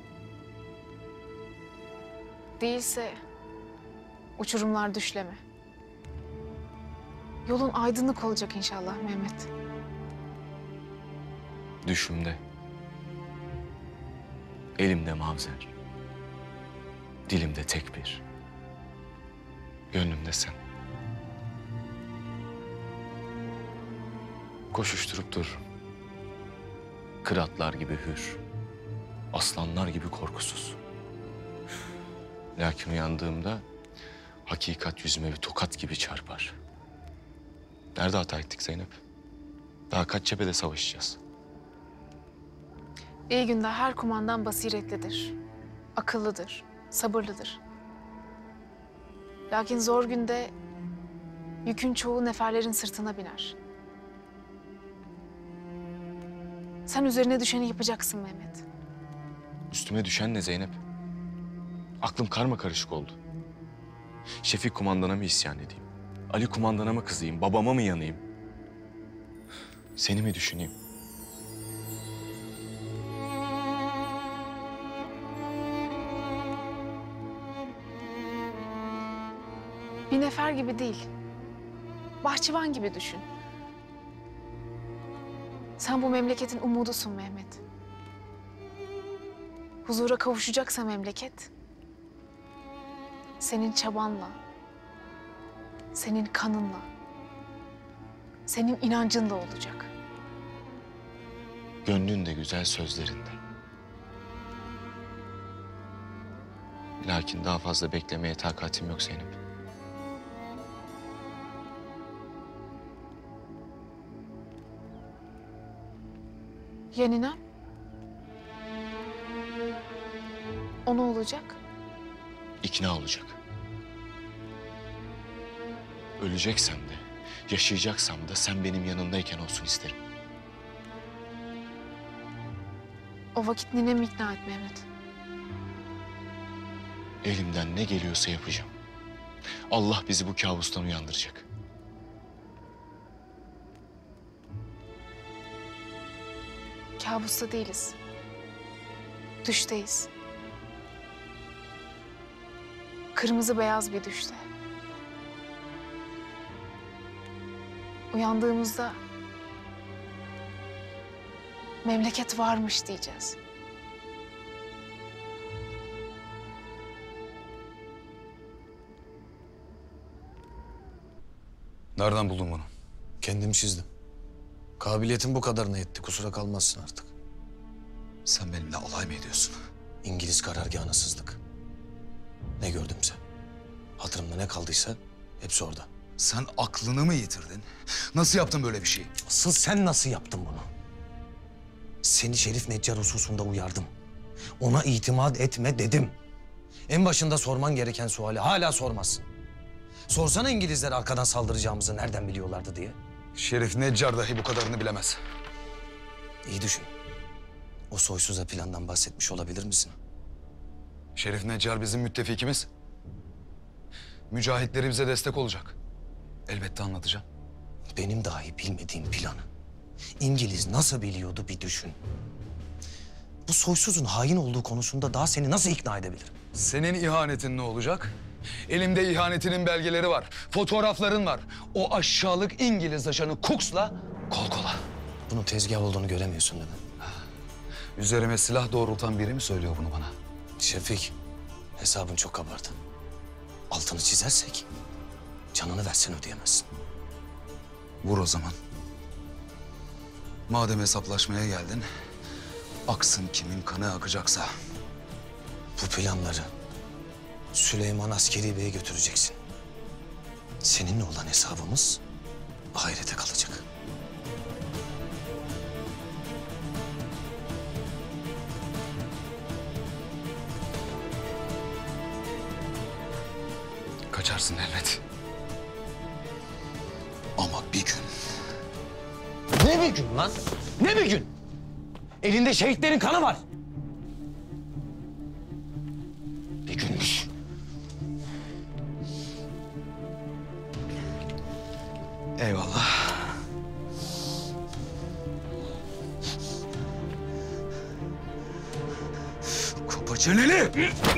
Değilse uçurumlar düşleme. Yolun aydınlık olacak inşallah Mehmet. Düşümde. Elimde mavzer. Dilimde tekbir. Gönlümde sen. Koşuşturup dururum. Kıratlar gibi hür. Aslanlar gibi korkusuz. Lakin uyandığımda hakikat yüzüme bir tokat gibi çarpar. Nerede hata ettik Zeynep? Daha kaç cephede savaşacağız? İyi günde her kumandan basiretlidir, akıllıdır, sabırlıdır. Lakin zor günde yükün çoğu neferlerin sırtına biner. Sen üzerine düşeni yapacaksın Mehmet. Üstüme düşen ne Zeynep? Aklım karmakarışık oldu. Şefik kumandana mı isyan edeyim? Ali kumandana mı kızayım? Babama mı yanayım? Seni mi düşüneyim? Bir nefer gibi değil, bahçıvan gibi düşün. Sen bu memleketin umudusun Mehmet. Huzura kavuşacaksa memleket, senin çabanla, senin kanınla, senin inancınla olacak. Gönlün de güzel sözlerinde. Lakin daha fazla beklemeye takatim yok Zeynep. Ya ninem? O ne olacak? İkna olacak. Öleceksem de, yaşayacaksam da sen benim yanımdayken olsun isterim. O vakit ninemi ikna et Mehmet. Elimden ne geliyorsa yapacağım. Allah bizi bu kabustan uyandıracak. Kabusta değiliz. Düşteyiz. Kırmızı beyaz bir düşte. Uyandığımızda memleket varmış diyeceğiz. Nereden buldun bunu? Kendim çizdim. Kabiliyetin bu kadarına yetti. Kusura kalmazsın artık. Sen benimle alay mı ediyorsun? İngiliz karargahına sızdık. Ne gördümse. Hatırımda ne kaldıysa hepsi orada. Sen aklını mı yitirdin? Nasıl yaptın böyle bir şeyi? Asıl sen nasıl yaptın bunu? Seni Şerif Neccar hususunda uyardım. Ona itimat etme dedim. En başında sorman gereken suali hala sormazsın. Sorsana İngilizler arkadan saldıracağımızı nereden biliyorlardı diye. Şerif Neccar dahi bu kadarını bilemez. İyi düşün. O soysuza plandan bahsetmiş olabilir misin? Şerif Neccar bizim müttefikimiz. Mücahitleri bize destek olacak. Elbette anlatacağım. Benim dahi bilmediğim planı İngiliz nasıl biliyordu bir düşün. Bu soysuzun hain olduğu konusunda daha seni nasıl ikna edebilirim? Senin ihanetin ne olacak? Elimde ihanetinin belgeleri var. Fotoğrafların var. O aşağılık İngiliz ajanı Cooks'la kol kola. Bunun tezgah olduğunu göremiyorsun değil mi? Üzerime silah doğrultan biri mi söylüyor bunu bana? Şefik, hesabın çok kabardı. Altını çizersek canını versen ödeyemezsin. Vur o zaman. Madem hesaplaşmaya geldin, aksın kimin kanı akacaksa. Bu planları Süleyman Askeri Bey'e götüreceksin. Seninle olan hesabımız ahirete kalacak. Kaçarsın elbet. Ama bir gün... Ne bir gün lan? Ne bir gün? Elinde şehitlerin kanı var. Bir günmüş. Eyvallah. Kapa çeneni!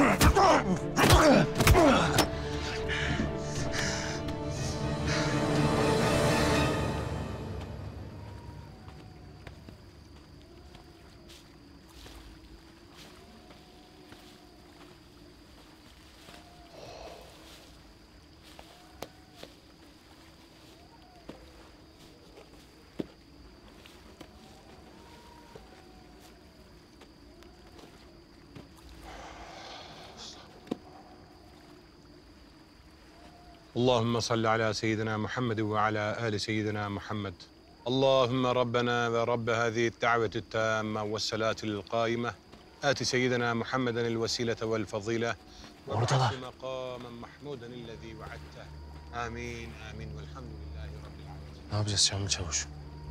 اللهم صل على سيدنا محمد وعلى آل سيدنا محمد. اللهم ربنا ورب هذه الدعوة التامة والصلاة القائمة آت سيدنا محمدا الوسيلة والفضيلة وابعثه مقاما محمودا الذي وعدته. آمين آمين والحمد لله رب العالمين. Ne yapacağız Şamil Çavuş?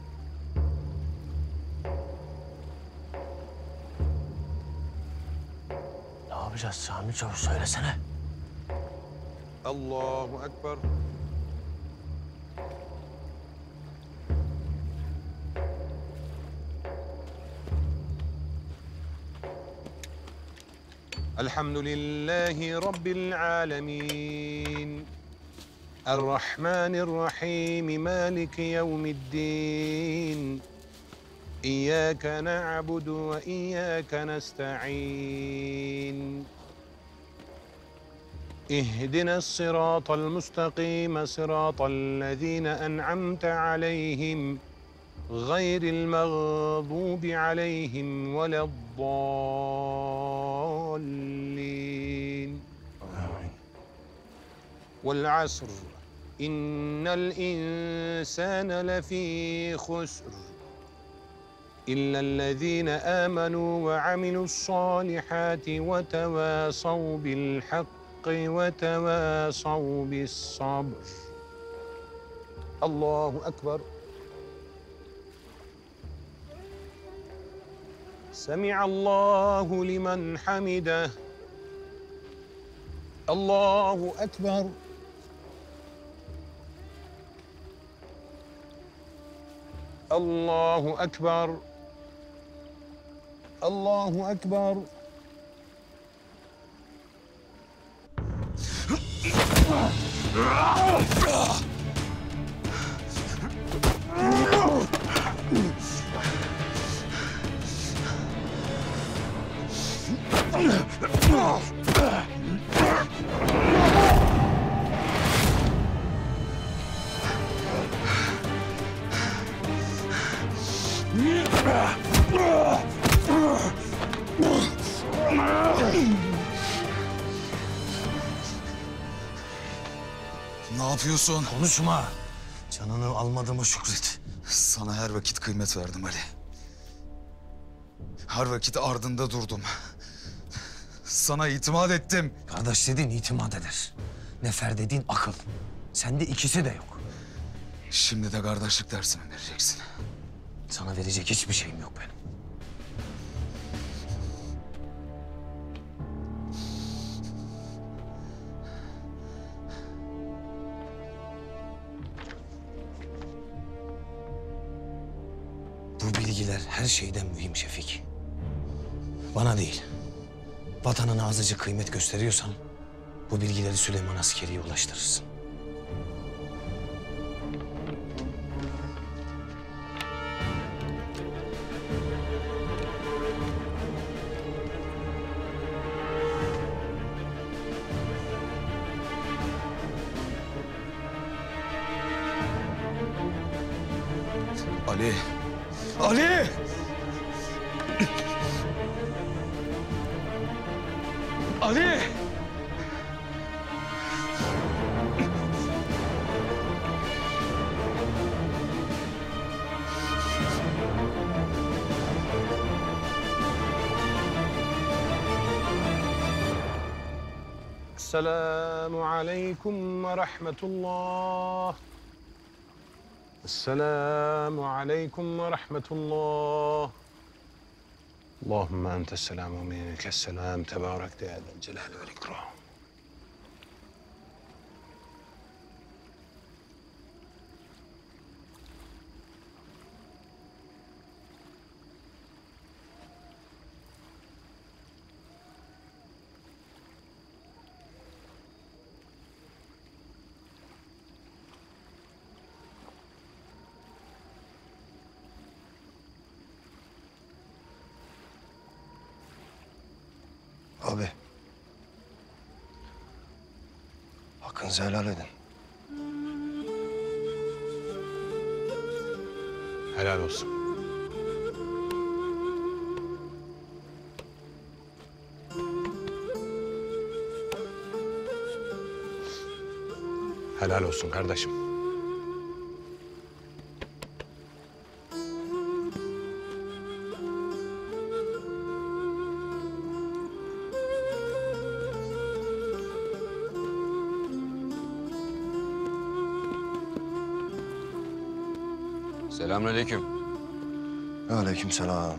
Ne yapacağız Şamil Çavuş? Söylesene. Allahu Ekber. Elhamdülillahi Rabbil alemin. Errahmanirrahim. Maliki yevmiddin. İyyâke na'budu ve iyyâke nesta'in. اهدنا الصراط المستقيم صراط الذين أنعمت عليهم غير المغضوب عليهم ولا الضالين. والعصر إن الإنسان لفي خسر إلا الذين آمنوا وعملوا الصالحات وتواصوا بالحق وتواصوا بالصبر. الله أكبر. سمع الله لمن حمده. الله أكبر. الله أكبر. الله أكبر. Ne yapıyorsun? Konuşma. Canını almadığıma şükret. Sana her vakit kıymet verdim Ali. Her vakit ardında durdum. Sana itimat ettim. Kardeş dediğin itimat eder. Nefer dediğin akıl. Sende ikisi de yok. Şimdi de kardeşlik dersimi vereceksin. Sana verecek hiçbir şeyim yok benim. Bu bilgiler her şeyden mühim Şefik. Bana değil, vatanına azıcık kıymet gösteriyorsan bu bilgileri Süleyman Askeri'ye ulaştırırsın. Ali! Ali! Ali! السلام عليكم ورحمة الله. السلام عليكم ورحمة الله. اللهم أنت السلام ومنك السلام، تباركت يا ذا الجلال والإكرام. Abi. Hakkınızı helal edin. Helal olsun. Helal olsun kardeşim. Selamünaleyküm. Aleykümselam.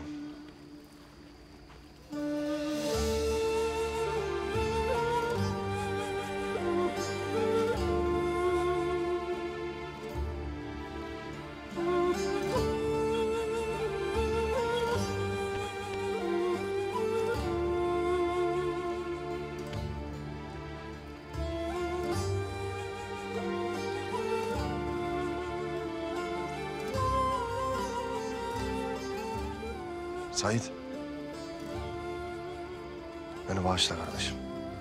Sait. Beni bağışla kardeşim.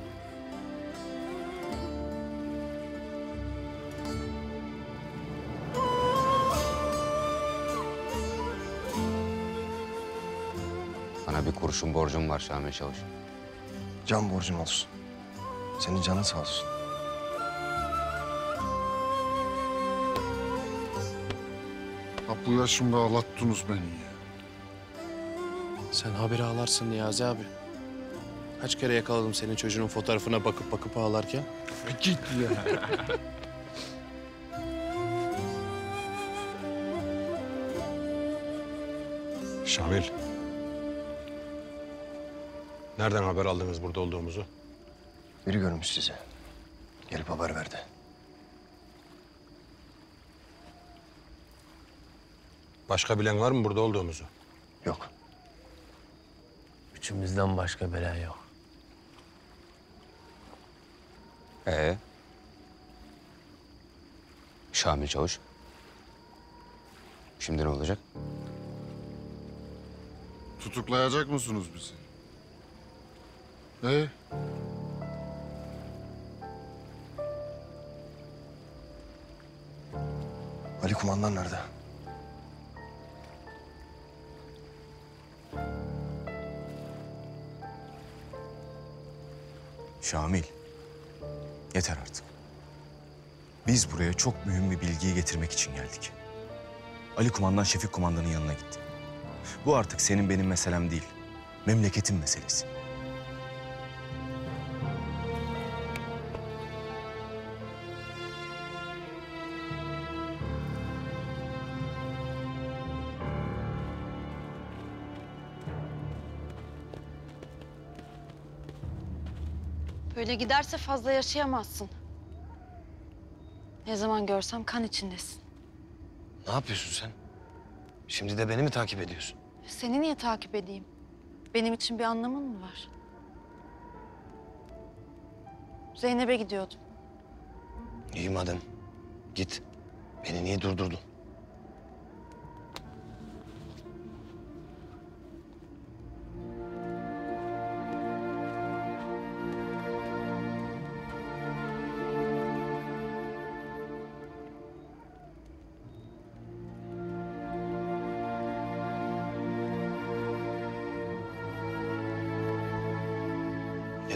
Bana bir kurşun borcum var Şamil Çavuş. Can borcun olsun. Senin canın sağ olsun. Ha bu yaşımda ağlattınız beni ya. Sen haberi ağlarsın Niyazi abi. Kaç kere yakaladım senin çocuğunun fotoğrafına bakıp ağlarken. Git ya. Şamil. Nereden haber aldınız burada olduğumuzu? Biri görmüş sizi. Gelip haber verdi. Başka bilen var mı burada olduğumuzu? Yok. Üçümüzden başka bela yok. Şamil Çavuş. Şimdi ne olacak? Tutuklayacak mısınız bizi? Ali kumandan nerede? Şamil, yeter artık. Biz buraya çok mühim bir bilgiyi getirmek için geldik. Ali kumandan Şefik kumandanın yanına gitti. Bu artık senin benim meselem değil, memleketin meselesi. Böyle giderse fazla yaşayamazsın. Ne zaman görsem kan içindesin. Ne yapıyorsun sen? Şimdi de beni mi takip ediyorsun? Seni niye takip edeyim? Benim için bir anlamın mı var? Zeynep'e gidiyordum. İyi madem. Git. Beni niye durdurdun?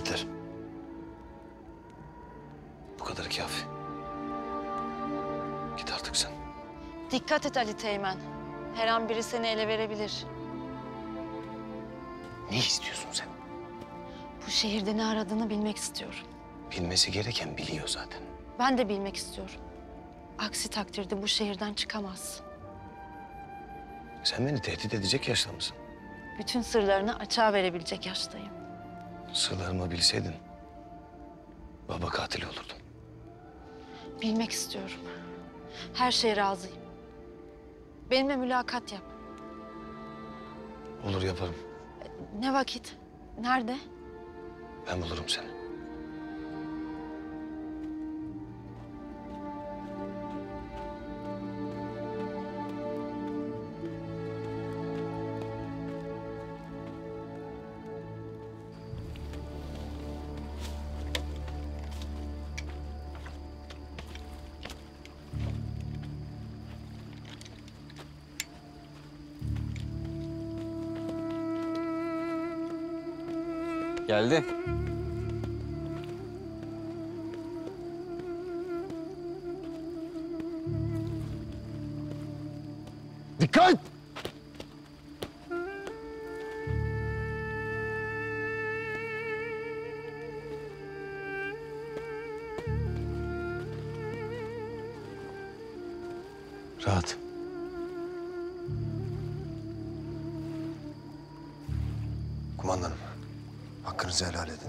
Yeter. Bu kadar kafi. Git artık sen. Dikkat et Ali Teğmen. Her an biri seni ele verebilir. Ne istiyorsun sen? Bu şehirde ne aradığını bilmek istiyorum. Bilmesi gereken biliyor zaten. Ben de bilmek istiyorum. Aksi takdirde bu şehirden çıkamaz. Sen beni tehdit edecek yaşta mısın? Bütün sırlarını açığa verebilecek yaştayım. Sırlarımı bilseydin baba katili olurdum. Bilmek istiyorum. Her şeye razıyım. Benimle mülakat yap. Olur yaparım. Ne vakit? Nerede? Ben bulurum seni. Geldi. Dikkat! Rahat. Kumandanım, hakkınızı helal edin.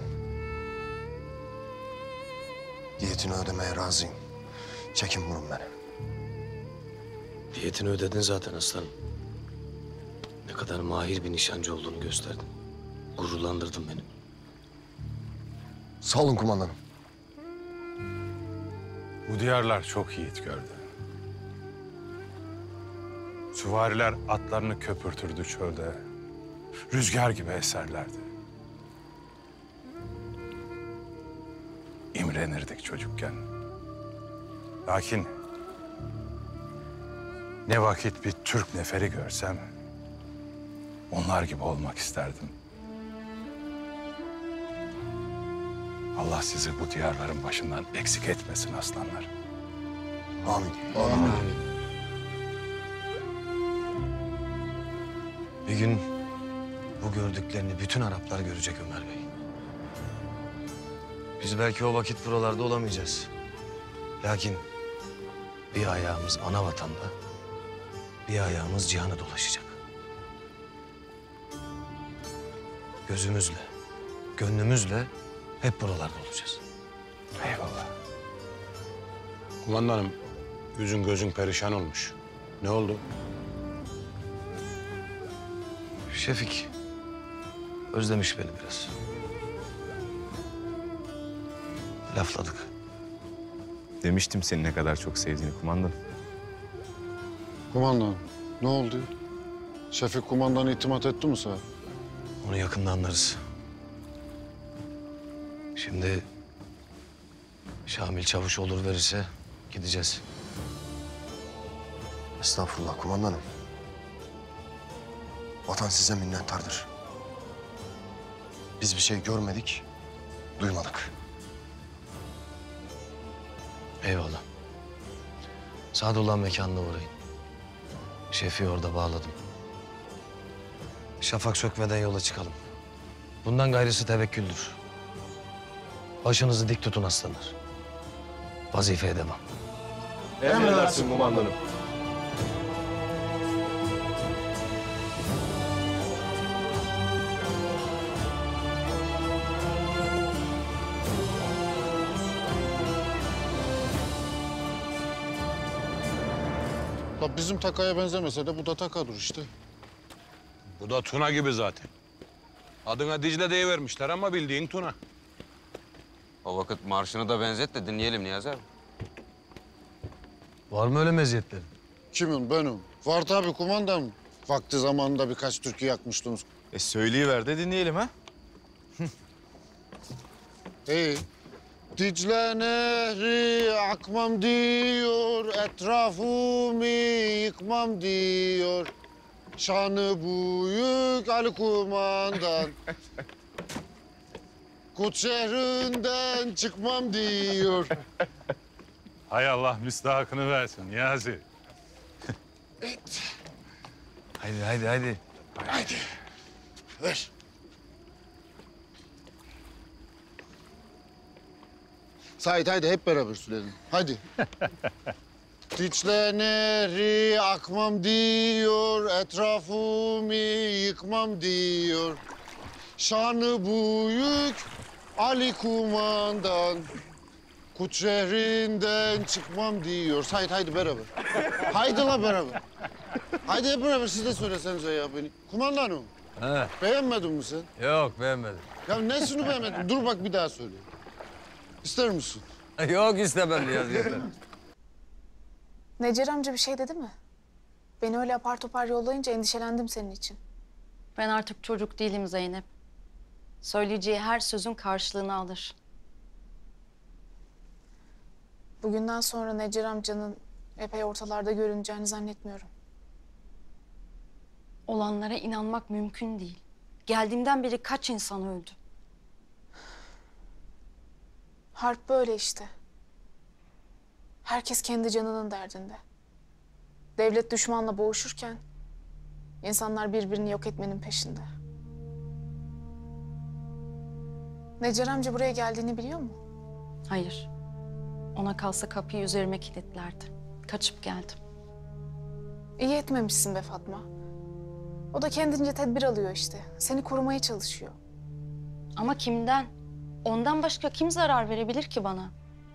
Diyetini ödemeye razıyım. Çekin vurun beni. Diyetini ödedin zaten aslanım. Ne kadar mahir bir nişancı olduğunu gösterdin. Gururlandırdın beni. Sağ olun kumandanım. Bu diyarlar çok yiğit gördü. Süvariler atlarını köpürtürdü çölde. Rüzgar gibi eserlerdi. İmrenirdik çocukken. Lakin ne vakit bir Türk neferi görsem onlar gibi olmak isterdim. Allah sizi bu diyarların başından eksik etmesin aslanlar. Amin. Amin. Bir gün bu gördüklerini bütün Araplar görecek Ömer Bey. Biz belki o vakit buralarda olamayacağız. Lakin bir ayağımız ana vatanda, bir ayağımız cihanı dolaşacak. Gözümüzle, gönlümüzle hep buralarda olacağız. Eyvallah. Kumandanım, yüzün gözün perişan olmuş. Ne oldu? Şefik özlemiş beni biraz. Lafladık. Demiştim seni ne kadar çok sevdiğini kumandan. Kumandan, ne oldu? Şefik kumandan itimat etti mi sana? Onu yakında anlarız. Şimdi Şamil Çavuş olur verirse gideceğiz. Estağfurullah kumandanım. Vatan size minnettardır. Biz bir şey görmedik, duymadık. Eyvallah. Sadullah mekanına uğrayın. Şefi orada bağladım. Şafak sökmeden yola çıkalım. Bundan gayrısı tevekküldür. Başınızı dik tutun aslanlar. Vazifeye devam. Emredersin kumandanım. La bizim takaya benzemese de bu da takadır işte. Bu da Tuna gibi zaten. Adına Dicle deyivermişler ama bildiğin Tuna. O vakit marşını da benzet de dinleyelim Niyazi abi. Var mı öyle meziyetleri? Kimin? Benim. Var tabii kumandanım. Vakti zamanında birkaç türkü yakmıştım. Söyleyiver de dinleyelim ha. İyi. Dicle nehri akmam diyor, etrafımı yıkmam diyor. Şanı büyük Ali kumandan. Kut şehrinden çıkmam diyor. Hay Allah müstahakını versin Niyazi. Haydi. Haydi. Ver. Sait haydi hep beraber söyleyelim. Haydi. Dicle nehri akmam diyor, etrafımı yıkmam diyor. Şanı büyük Ali Kumandan, Kut şehrinden çıkmam diyor. Sait haydi beraber. Haydi la beraber. Haydi hep beraber siz de söylesenize ya beni. Kumandanım. He. Beğenmedin mi sen? Yok beğenmedim. Ya nesini beğenmedin? Dur bak bir daha söyle. İster misin? Yok istemem Niyazi. Necer amca bir şey dedi mi? Beni öyle apar topar yollayınca endişelendim senin için. Ben artık çocuk değilim Zeynep. Söyleyeceği her sözün karşılığını alır. Bugünden sonra Necer amcanın epey ortalarda görüneceğini zannetmiyorum. Olanlara inanmak mümkün değil. Geldiğimden beri kaç insan öldü? Harp böyle işte. Herkes kendi canının derdinde. Devlet düşmanla boğuşurken insanlar birbirini yok etmenin peşinde. Necer amca buraya geldiğini biliyor mu? Hayır. Ona kalsa kapıyı üzerime kilitlerdi. Kaçıp geldim. İyi etmemişsin be Fatma. O da kendince tedbir alıyor işte. Seni korumaya çalışıyor. Ama kimden? Ondan başka kim zarar verebilir ki bana?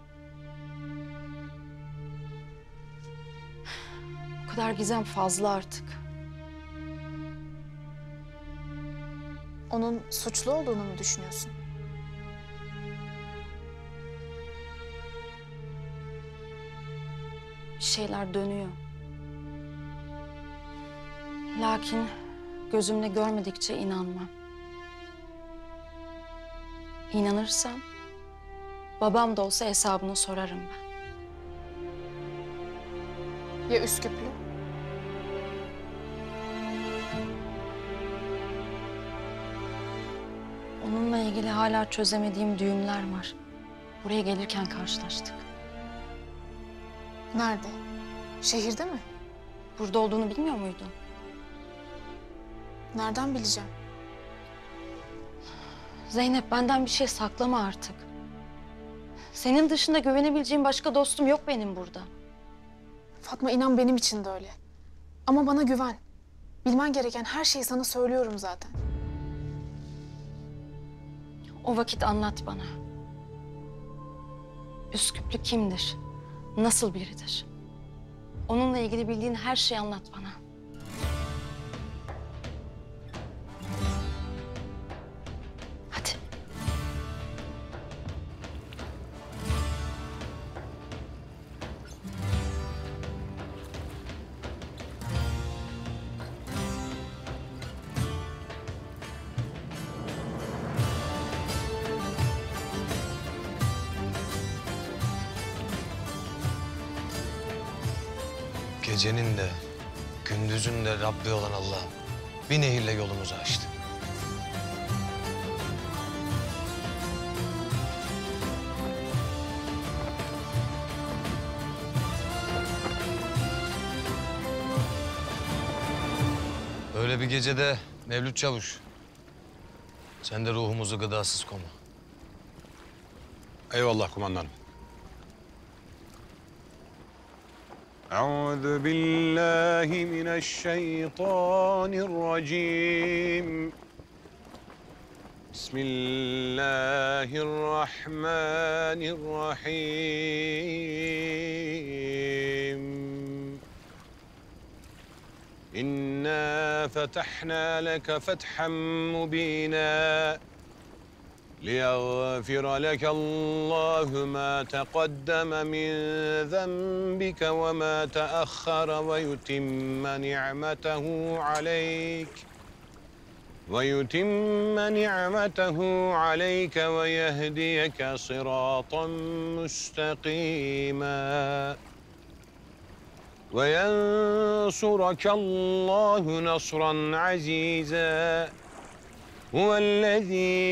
Bu kadar gizem fazla artık. Onun suçlu olduğunu mu düşünüyorsun? Bir şeyler dönüyor. Lakin gözümle görmedikçe inanmam. İnanırsam babam da olsa hesabını sorarım ben. Ya Üsküplü? Onunla ilgili hala çözemediğim düğümler var. Buraya gelirken karşılaştık. Nerede? Şehirde mi? Burada olduğunu bilmiyor muydun? Nereden bileceğim? Zeynep, benden bir şey saklama artık. Senin dışında güvenebileceğim başka dostum yok benim burada. Fatma inan benim için de öyle. Ama bana güven. Bilmen gereken her şeyi sana söylüyorum zaten. O vakit anlat bana. Üsküplü kimdir? Nasıl biridir? Onunla ilgili bildiğin her şeyi anlat bana. Hadi. Gecenin de, gündüzün de Rabbi olan Allah'ım bir nehirle yolumuzu açtı. Öyle bir gecede Mevlüt Çavuş, sen de ruhumuzu gıdasız koma. Eyvallah kumandanım. أعوذ بالله من الشيطان الرجيم بسم الله الرحمن الرحيم إنا فتحنا لك فتحا مبينا ليغفر لك الله ما تقدم من ذنبك وما تأخر ويتم نعمته عليك ويهديك صراطا مستقيما وينصرك الله نصرا عزيزا هو الذي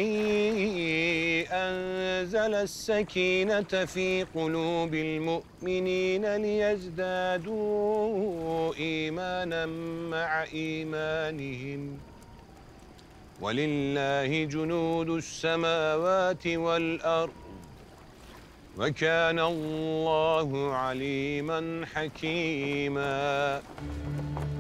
أنزل السكينة في قلوب المؤمنين ليزدادوا إيمانا مع إيمانهم ولله جنود السماوات والأرض وكان الله عليما حكيما.